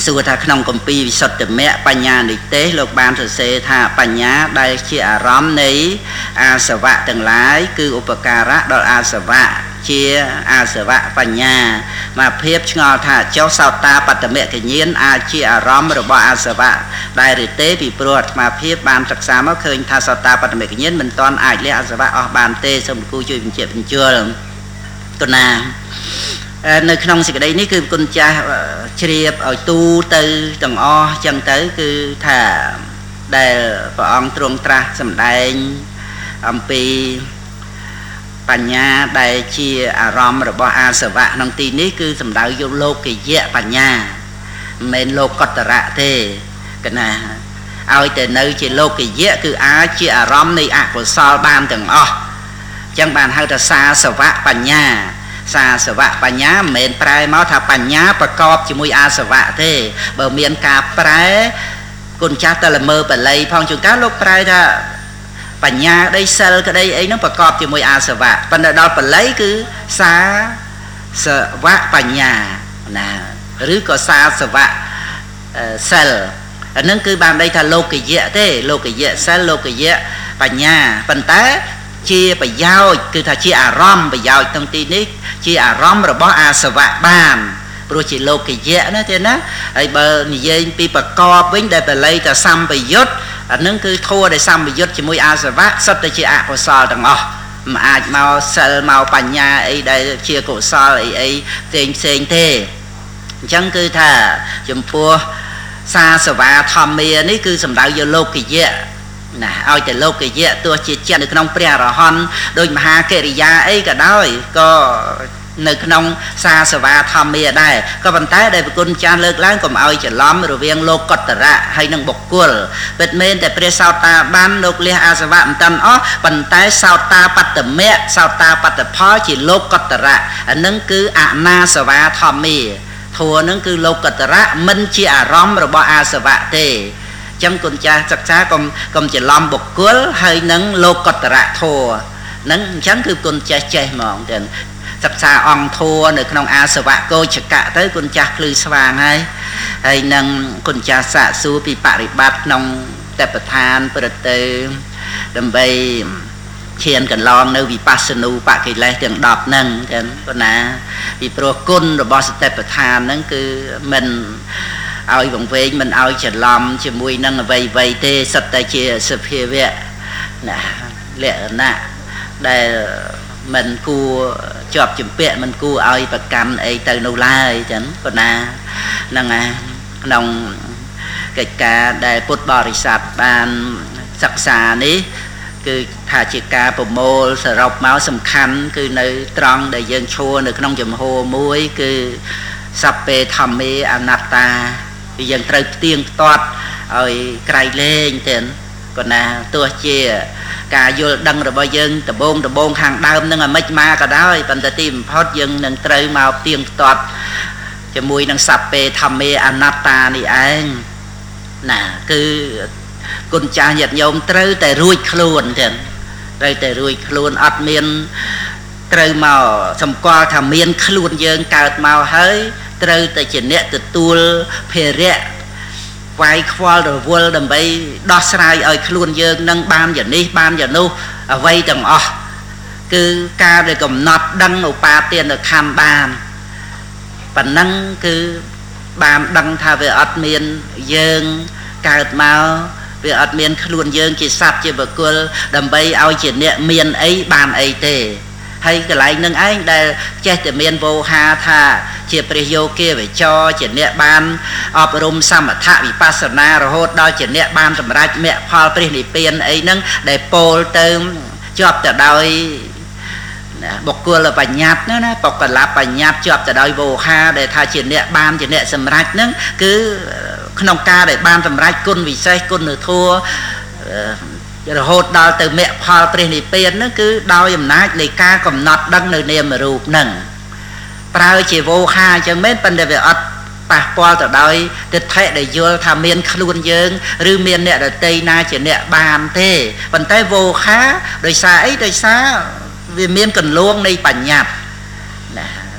សួរថាក្នុងគម្ពីរវិសុទ្ធិមគ្គបញ្ញានិទេសលោកបានសរសេរថាបញ្ញាដែលជាអារម្មណ៍នៃអាសវៈទាំងឡាយគឺឧបការៈដល់អាសវៈជាអាសវៈបញ្ញាមកភាពឆ្ងល់ថាចុះសោតាបត្តមគ្គញ្ញាណអាចជាអារម្មណ៍របស់អាសវៈដែលឬទេពីព្រោះអាត្មាភាពបានសិក្សាមកឃើញថាសោតាបត្តមគ្គញ្ញាណមិនទាន់អាចលះអាសវៈអស់បានទេសូមលោកគ្រូជួយបញ្ជាក់បញ្ជូលគណានៅក្នុងសេចក្តីនេះគឺគុណចាស់ជ្រាបឲ្យទូទៅទាំងអស់ចឹងទៅគឺថាដែលព្រះអង្គទ្រង់ត្រាស់សម្ដែងអំពីបញ្ញាដែលជាអារម្មណ៍របស់អាសវៈក្នុងទីនេះគឺសំដៅយកលោកយៈបញ្ញាមិនមែនលោកតរៈទេកណាឲ្យតែនៅជាលោកយៈគឺអាចជាអារម្មណ៍នៃអកុសលបានទាំងអស់ចឹងបានហៅថាសាសវៈបញ្ញាសាសវៈបញ្ញាមិនមែនប្រែមកថាបញ្ញាប្រកបជាមួយអាសវៈទេបើមានការប្រែគុណចាស់តែល្មើបល័យផងជួនកាលលោកប្រែថាបញ្ញាដីសិលក្តីអីហ្នឹងប្រកបជាមួយអាសវៈប៉ុន្តែដល់បល័យគឺសាសវៈបញ្ញាណាឬក៏សាសវៈសិលអាហ្នឹងគឺបានន័យថាលោកយៈទេលោកយៈសិលលោកយៈបញ្ញាប៉ុន្តែជាប្រយោជន៍គឺថាជាអារម្មណ៍ប្រយោជន៍ក្នុងទីនេះជាអារម្មណ៍របស់អាសវៈបានព្រោះជាលោកយៈណាទេណាហើយបើនិយាយពីប្រកបវិញដែលបល័យថាសម្បយុទ្ធអានឹងគឺធัวដែលសម្បយុទ្ធជាមួយអាសវៈសុទ្ធតែជាអកុសលទាំងអស់មិនអាចមកសិលមកបញ្ញាអីដែលជាកុសលអីអីផ្សេងផ្សេងទេអញ្ចឹងគឺថាចំពោះសាសវាធម្មានេះគឺសំដៅយកលោកយៈណាឲ្យតែលោកយៈទោះជាចិត្តនៅក្នុងព្រះអរហន្តដោយមហាកិរិយាអីក៏ដោយក៏នៅក្នុងសាសវាធម្មាដែរក៏ប៉ុន្តែដែលប្រគុណចាស់លើកឡើងកុំឲ្យច្រឡំរវាងលោកតរៈហើយនិងបុគ្គលពិតមែនតែព្រះសោតាបានលោកលះអាសវៈមិនតាន់អស់ប៉ុន្តែសោតាបត្តមៈសោតាបត្តផលជាលោកតរៈអានឹងគឺអនាសវាធម្មាធัวនឹងគឺលោកតរៈមិនជាអារម្មណ៍របស់អាសវៈទេចឹងគុណចាស់សិក្សាកុំកុំច្រឡំបុគ្គលហើយនឹងលោកតរៈធัวនឹងអញ្ចឹងគឺគុណចេះចេះហ្មងទាំងសិក្សាអង្គធัวនៅក្នុងអាសវៈកោចកៈទៅគុណចាស់ភ្លឺស្វាងហើយហើយនឹងគុណចាស់សាកសួរពីបរិបត្តិក្នុងតបឋានប្រទៅដើម្បីឈានកន្លងនៅវិបស្សនូបកិលេសទាំងដប់ហ្នឹងចឹងប៉ុណ្ណាពីព្រោះគុណរបស់សតិប្បដ្ឋានហ្នឹងគឺមិនឲ្យវង្វេងមិនឲ្យច្រឡំជាមួយនឹងអ្វីអ្វីទេសិតតែជាសភាវៈណាលក្ខណៈដែលមិនគួរជាប់ជំពាក់មិនគួរឲ្យប្រកាន់អីទៅនោះឡើយចឹងប៉ុណ្ណាហ្នឹងណាក្នុងកិច្ចការដែលពុទ្ធបរិស័ទបានសិក្សានេះគឺថាជាការប្រមូលសរុបមកសំខាន់គឺនៅត្រង់ដែលយើងឈួរនៅក្នុងចំហមួយគឺសព្ពេធម្មេអនត្តាគឺយើងត្រូវផ្ទៀងផ្ទាត់ឲ្យក្រៃលែងទៀតក៏ណាទោះជាការយល់ដឹងរបស់យើងដបងដបងខាងដើមនឹងអាម៉េចមកក៏ដោយប៉ុន្តែទីបំផុតយើងនឹងត្រូវមកផ្ទៀងផ្ទាត់ជាមួយនឹងសព្ពេធម្មេអនត្តានេះឯងណាគឺគុណចាស់ញាតិញោមត្រូវតែរួចខ្លួនទៀតត្រូវតែរួចខ្លួនអត់មានត្រូវមកសម្គាល់ថាមានខ្លួនយើងកើតមកហើយត្រូវតែជាអ្នកទទួលភារៈវាយខ្វល់រវល់ដើម្បីដោះស្រាយឲ្យខ្លួនយើងនឹងបានយ៉ាងនេះបានយ៉ាងនោះអ្វីទាំងអស់គឺការដែលកំណត់ដឹងឧបាទានខណ្ឌបានប៉ុណ្ណឹងគឺបានដឹងថាវាអត់មានយើងកើតមកវាអត់មានខ្លួនយើងជាសត្វជាបុគ្គលដើម្បីឲ្យជាអ្នកមានអីបានអីទេហើយកន្លែងនឹងឯងដែលចេះតែមានវោហាថាជាព្រះយោគាវចរជាអ្នកបានអប់រំសមថវិបស្សនារហូតដល់ជាអ្នកបានសម្រេចមគ្គផលព្រះនិព្វានអីហ្នឹងដែលពោលទៅជាប់ទៅដោយបុគ្គលបញ្ញត្តិណាណាបុគ្គលបញ្ញត្តិជាប់ទៅដោយវោហាដែលថាជាអ្នកបានជាអ្នកសម្រេចហ្នឹងគឺក្នុងការដែលបានសម្រេចគុណវិសេសគុណធម៌រហូតដល់ទៅមគ្គផលព្រះនិព្វានហ្នឹងគឺដោយអំណាចនៃការកំណត់ដឹងនៅនាមរូបហ្នឹងប្រើជាវោហាអញ្ចឹងមែនប៉ុន្តែវាអត់ប៉ះពាល់ទៅដោយទិដ្ឋិដែលយល់ថាមានខ្លួនយើងឬមានអ្នកដតីណាជាអ្នកបានទេប៉ុន្តែវោហាដោយសារអីដោយសារវាមានកន្លងនៃបញ្ញត្តិណា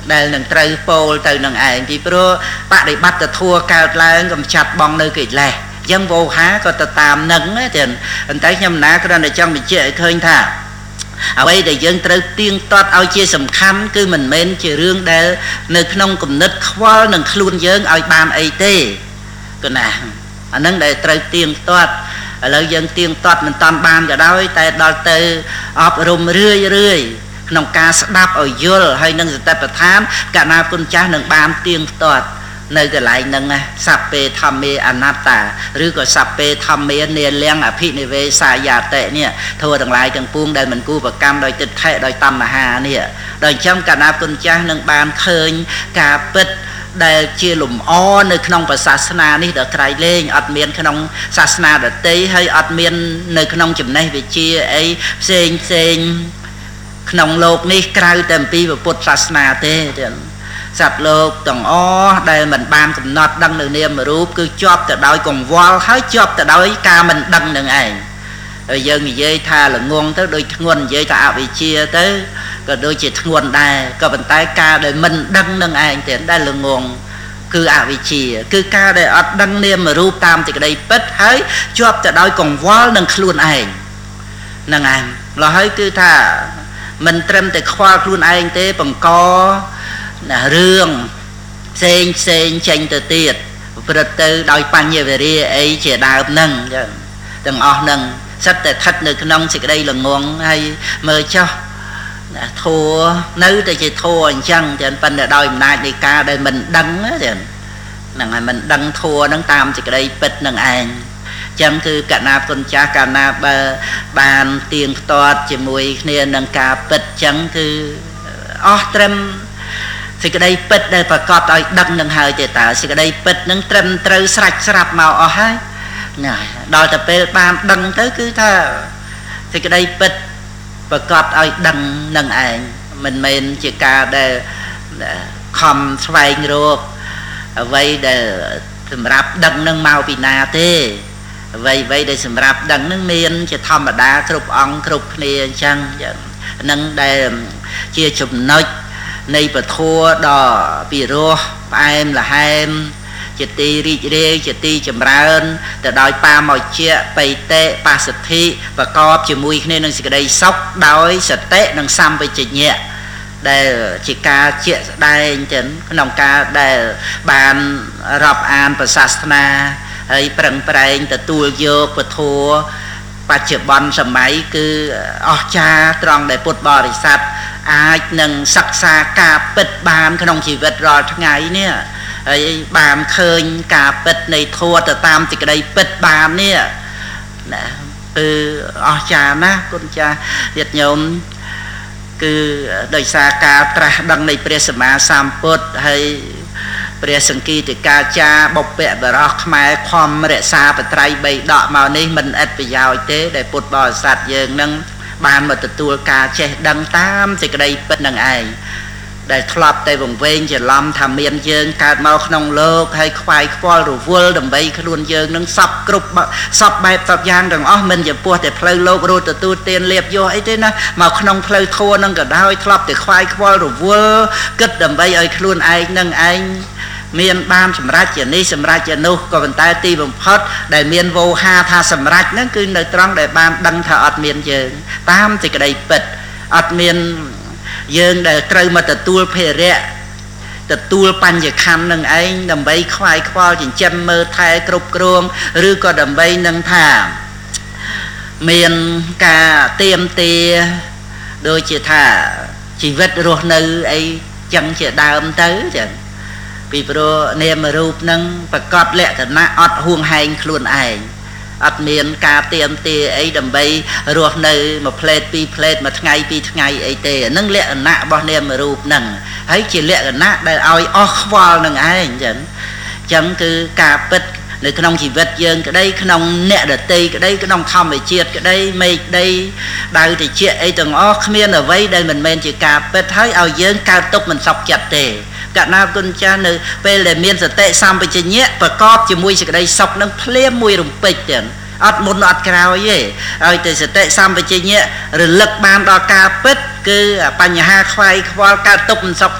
ដែលនឹងត្រូវពោលទៅនឹងឯងពីព្រោះបដិបត្តិធัวកើតឡើងកំចាត់បងនៅកិលេសអញ្ចឹងវោហាក៏ទៅតាមនឹងទេប៉ុន្តែខ្ញុំណាគ្រាន់តែចង់បញ្ជាក់ឲ្យឃើញថាអ្វីដែលយើងត្រូវទៀងទាត់ឲ្យជាសំខាន់គឺមិនមែនជារឿងដែលនៅក្នុងគំនិតខ្វល់នឹងខ្លួនយើងឲ្យបានអីទេគណាអានឹងដែលត្រូវទៀងទាត់ឥឡូវយើងទៀងទាត់មិនតាន់បានក៏ដោយតែដល់ទៅអប់រំរឿយរឿយក្នុងការស្ដាប់ឲ្យយល់ហើយនឹងសតិប្បដ្ឋានកាលណាគុណចាស់នឹងបានទៀងទាត់នៅកន្លែងហ្នឹងសัพពេធម្មេអនត្តាឬក៏សัพពេធម្មេនាលៀងអភិនិវេសាយាតិនេះធម៌ទាំងឡាយទាំងពួងដែលមិនគូប្រកម្មដោយទិដ្ឋិដោយតណ្ហានេះដោយអញ្ចឹងកាលណាគុណចាស់នឹងបានឃើញការពិតដែលជាលំអនៅក្នុងសាសនានេះដល់ក្រៃលែងអត់មានក្នុងសាសនាដទៃហើយអត់មាននៅក្នុងចំណេះវិជ្ជាអីផ្សេងផ្សេងក្នុងโลกនេះក្រៅតែអំពីពុទ្ធសាសនាទេទៀតសត្វលោកទាំងអស់ដែលមិនបានកំណត់ដឹងនៅនាមរូបគឺជាប់ទៅដោយកង្វល់ហើយជាប់ទៅដោយការមិនដឹងនឹងឯងហើយយើងនិយាយថាល្ងងទៅដូចធ្ងន់និយាយថាអវិជ្ជាទៅក៏ដូចជាធ្ងន់ដែរក៏ប៉ុន្តែការដែលមិនដឹងនឹងឯងទៀតដែលល្ងងគឺអវិជ្ជាគឺការដែលអត់ដឹងនាមរូបតាមសេចក្តីពិតហើយជាប់ទៅដោយកង្វល់នឹងខ្លួនឯងហ្នឹងឯងឡើយហើយគឺថាមិនត្រឹមតែខ្វល់ខ្លួនឯងទេបង្កណារឿងផ្សេងផ្សេងចេញទៅទៀតប្រព្រឹត្តទៅដោយបញ្ញវេរាអីជាដើមហ្នឹងចឹងទាំងអស់ហ្នឹងសិតតែស្ថិតនៅក្នុងសេចក្តីល្ងងហើយមើលចុះណាធัวនៅតែជាធัวអញ្ចឹងចឹងប៉ុន្តែដោយអំណាចនៃការដែលមិនដឹងចឹងហ្នឹងហើយមិនដឹងធัวហ្នឹងតាមសេចក្តីពិតនឹងឯងចឹងគឺកណាគុណចាស់កាលណាបើបានទៀងផ្ទាត់ជាមួយគ្នានឹងការពិតចឹងគឺអស់ត្រឹមសេចក្តីពិតដែលប្រកបឲ្យដឹងនឹងហើយទេតើសេចក្តីពិតនឹងត្រឹមត្រូវស្រាច់ស្រាប់មកអស់ហើយណាដល់តែពេលបានដឹងទៅគឺថាសេចក្តីពិតប្រកបឲ្យដឹងនឹងឯងមិនមែនជាការដែលខំស្វែងរកអ្វីដែលសម្រាប់ដឹងនឹងមកពីណាទេអ្វីអ្វីដែលសម្រាប់ដឹងនឹងមានជាធម្មតាគ្រប់អង្គគ្រប់គ្នាអញ្ចឹងហ្នឹងដែលជាចំណុចនៃពធัวដ៏ពិរោះផ្អែមល្ហែមជាទីរីករាយជាទីចម្រើនទៅដោយបាមោជ្ជៈបៃតេបស្សទ្ធិប្រកបជាមួយគ្នានឹងសេចក្តីសុខដោយសតិនិងសម្បជញ្ញៈដែលជាការជាក់ស្ដែងចឹងក្នុងការដែលបានរាប់អានព្រះសាសនាហើយប្រឹងប្រែងទទួលយកពធัวបច្ចុប្បន្នសម័យគឺអស្ចារ្យត្រង់ដែលពុទ្ធបរិស័ទអាចនឹងសិក្សាការពិតបានក្នុងជីវិតរាល់ថ្ងៃនេះហើយបានឃើញការពិតនៃធម៌ទៅតាមសេចក្តីពិតបាននេះណាគឺអស្ចារ្យណាស់គុណចាស់ញាតិញោមគឺដោយសារការត្រាស់ដឹងនៃព្រះសម្មាសម្ពុទ្ធហើយព្រះសង្គីតិកាចារបុព្វបរោះខ្មែរខំរក្សាបត្រៃបីដកមកនេះមិនឥតប្រយោជន៍ទេដែលពុទ្ធបរិស័ទយើងនឹងបានមកទទួលការចេះដឹងតាមសេចក្តីពិតនឹងឯងដែលធ្លាប់តែវង្វេងច្រឡំថាមានយើងកើតមកក្នុងលោកហើយខ្វាយខ្វល់រវល់ដើម្បីខ្លួនយើងនឹងសពគ្រប់សពបែបសពយ៉ាងទាំងអស់មិនចំពោះតែផ្លូវលោករត់ទទួលទានលៀបយោអីទេណាមកក្នុងផ្លូវធម៌នឹងក៏ដោយធ្លាប់តែខ្វាយខ្វល់រវល់គិតដើម្បីឲ្យខ្លួនឯងនឹងឯងមានបានសម្រេចជានេះសម្រេចជានោះក៏ប៉ុន្តែទីបំផុតដែលមានវោហាថាសម្រេចហ្នឹងគឺនៅត្រង់ដែលបានដឹងថាអត់មានយើងតាមសេចក្តីពិតអត់មានយើងដែលត្រូវមកទទួលភារៈទទួលបញ្ញខណ្ឌនឹងឯងដើម្បីខ្វាយខ្វល់ចិញ្ចឹមមើលថែគ្រប់គ្រងឬក៏ដើម្បីនឹងថាមានការទៀមទាដូចជាថាជីវិតរស់នៅអីចឹងជាដើមទៅចឹងពីព្រោះនាមរូបនឹងប្រកបលក្ខណៈអត់ហួងហែងខ្លួនឯងអត់មានការទៀមទាអីដើម្បីរស់នៅមួយផ្លេតពីរផ្លេតមួយថ្ងៃពីរថ្ងៃអីទេហ្នឹងលក្ខណៈរបស់នាមរូបហ្នឹងហើយជាលក្ខណៈដែលឲ្យអស់ខ្វល់នឹងឯងចឹងចឹងគឺការពិតនៅក្នុងជីវិតយើងក្តីក្នុងអ្នកដតីក្តីក្នុងធម្មជាតិក្តីមេឃដីដៅតិចអីទាំងអស់គ្មានអ្វីដែលមិនមែនជាការពិតហើយឲ្យយើងកើតទុកមិនសុខចិត្តទេកណាគុណចាស់នៅពេលដែលមានសតិសម្បជញ្ញៈប្រកបជាមួយសេចក្តីសុខនឹងភ្លាមមួយរំពេចទៀតអត់មុនអត់ក្រោយទេឲ្យតែសតិសម្បជញ្ញៈរលឹកបានដល់ការពិតគឺបញ្ហាខ្វាយខ្វល់កើតទុកមិនសុខចិត្ត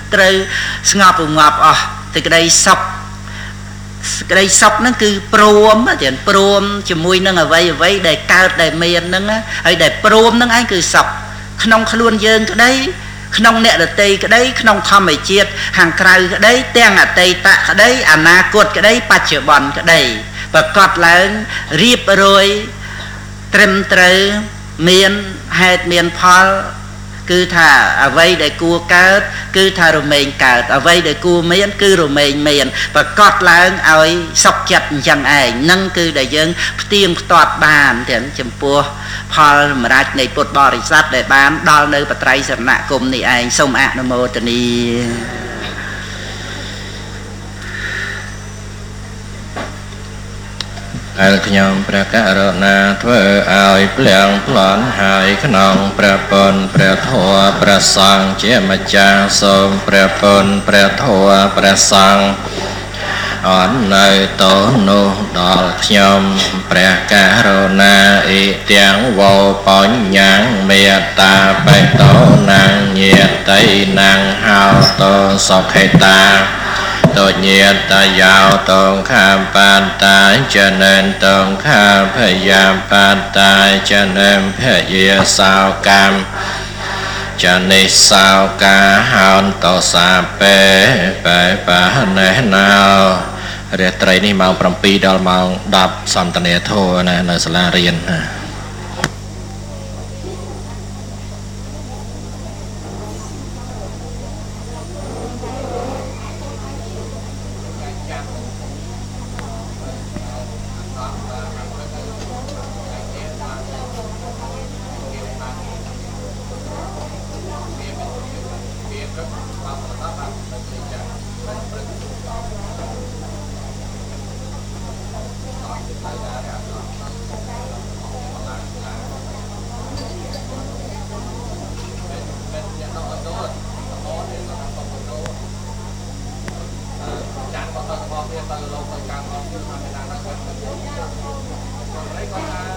ត្រូវស្ងប់រងាប់អស់សេចក្តីសុខក្តីសុខហ្នឹងគឺព្រមទៀតព្រមជាមួយនឹងអ្វីអ្វីដែលកើតដែលមានហ្នឹងហើយដែលព្រមហ្នឹងឯងគឺសុខក្នុងខ្លួនយើងក្តីក្នុងអ្នកដតីក្តីក្នុងធម្មជាតិខាងក្រៅក្តីទាំងអតីតក្តីអនាគតក្តីបច្ចុប្បន្នក្តីប្រកបឡើងរៀបរយត្រឹមត្រូវមានហេតុមានផលគឺថាអ្វីដែលគួរកើតគឺថារមែងកើតអ្វីដែលគួរមានគឺរមែងមានប្រកបឡើងឲ្យសុខចិត្តអញ្ចឹងឯងនឹងគឺដែលយើងផ្ទៀងផ្ទាត់បានទាំងចំពោះផលសម្រាប់នៃពុទ្ធបរិស័ទដែលបានដល់នៅបត្រៃសរណគមនេះឯងសូមអនុមោទនាហើយខ្ញុំព្រះករុណាធ្វើឲ្យភ្លៀងប្លន់ហើយក្នុងព្រះពុនព្រះធម៌ព្រះសង្ឃជាម្ចាស់សូមព្រះពុនព្រះធម៌ព្រះសង្ឃអននៅតនោះដល់ខ្ញុំព្រះករុណាអ៊ីទាំងវោបញ្ញងមេត្តាបេតោណាំងញាតិណាំងហោតោសុខេតាតញាតយោតងខាបានតាចនិនតងខាភយាបានតាចនិនភយាសោកម្មចនិសោកាហោនតសាពេបែបាណេណោរាត្រីនេះម៉ោង7ដល់ម៉ោង10សន្ទនាធម៌ណានៅសាលារៀនណា Hãy subscribe cho kênh Ghiền Mì Gõ để không bỏ lỡ những video hấp dẫn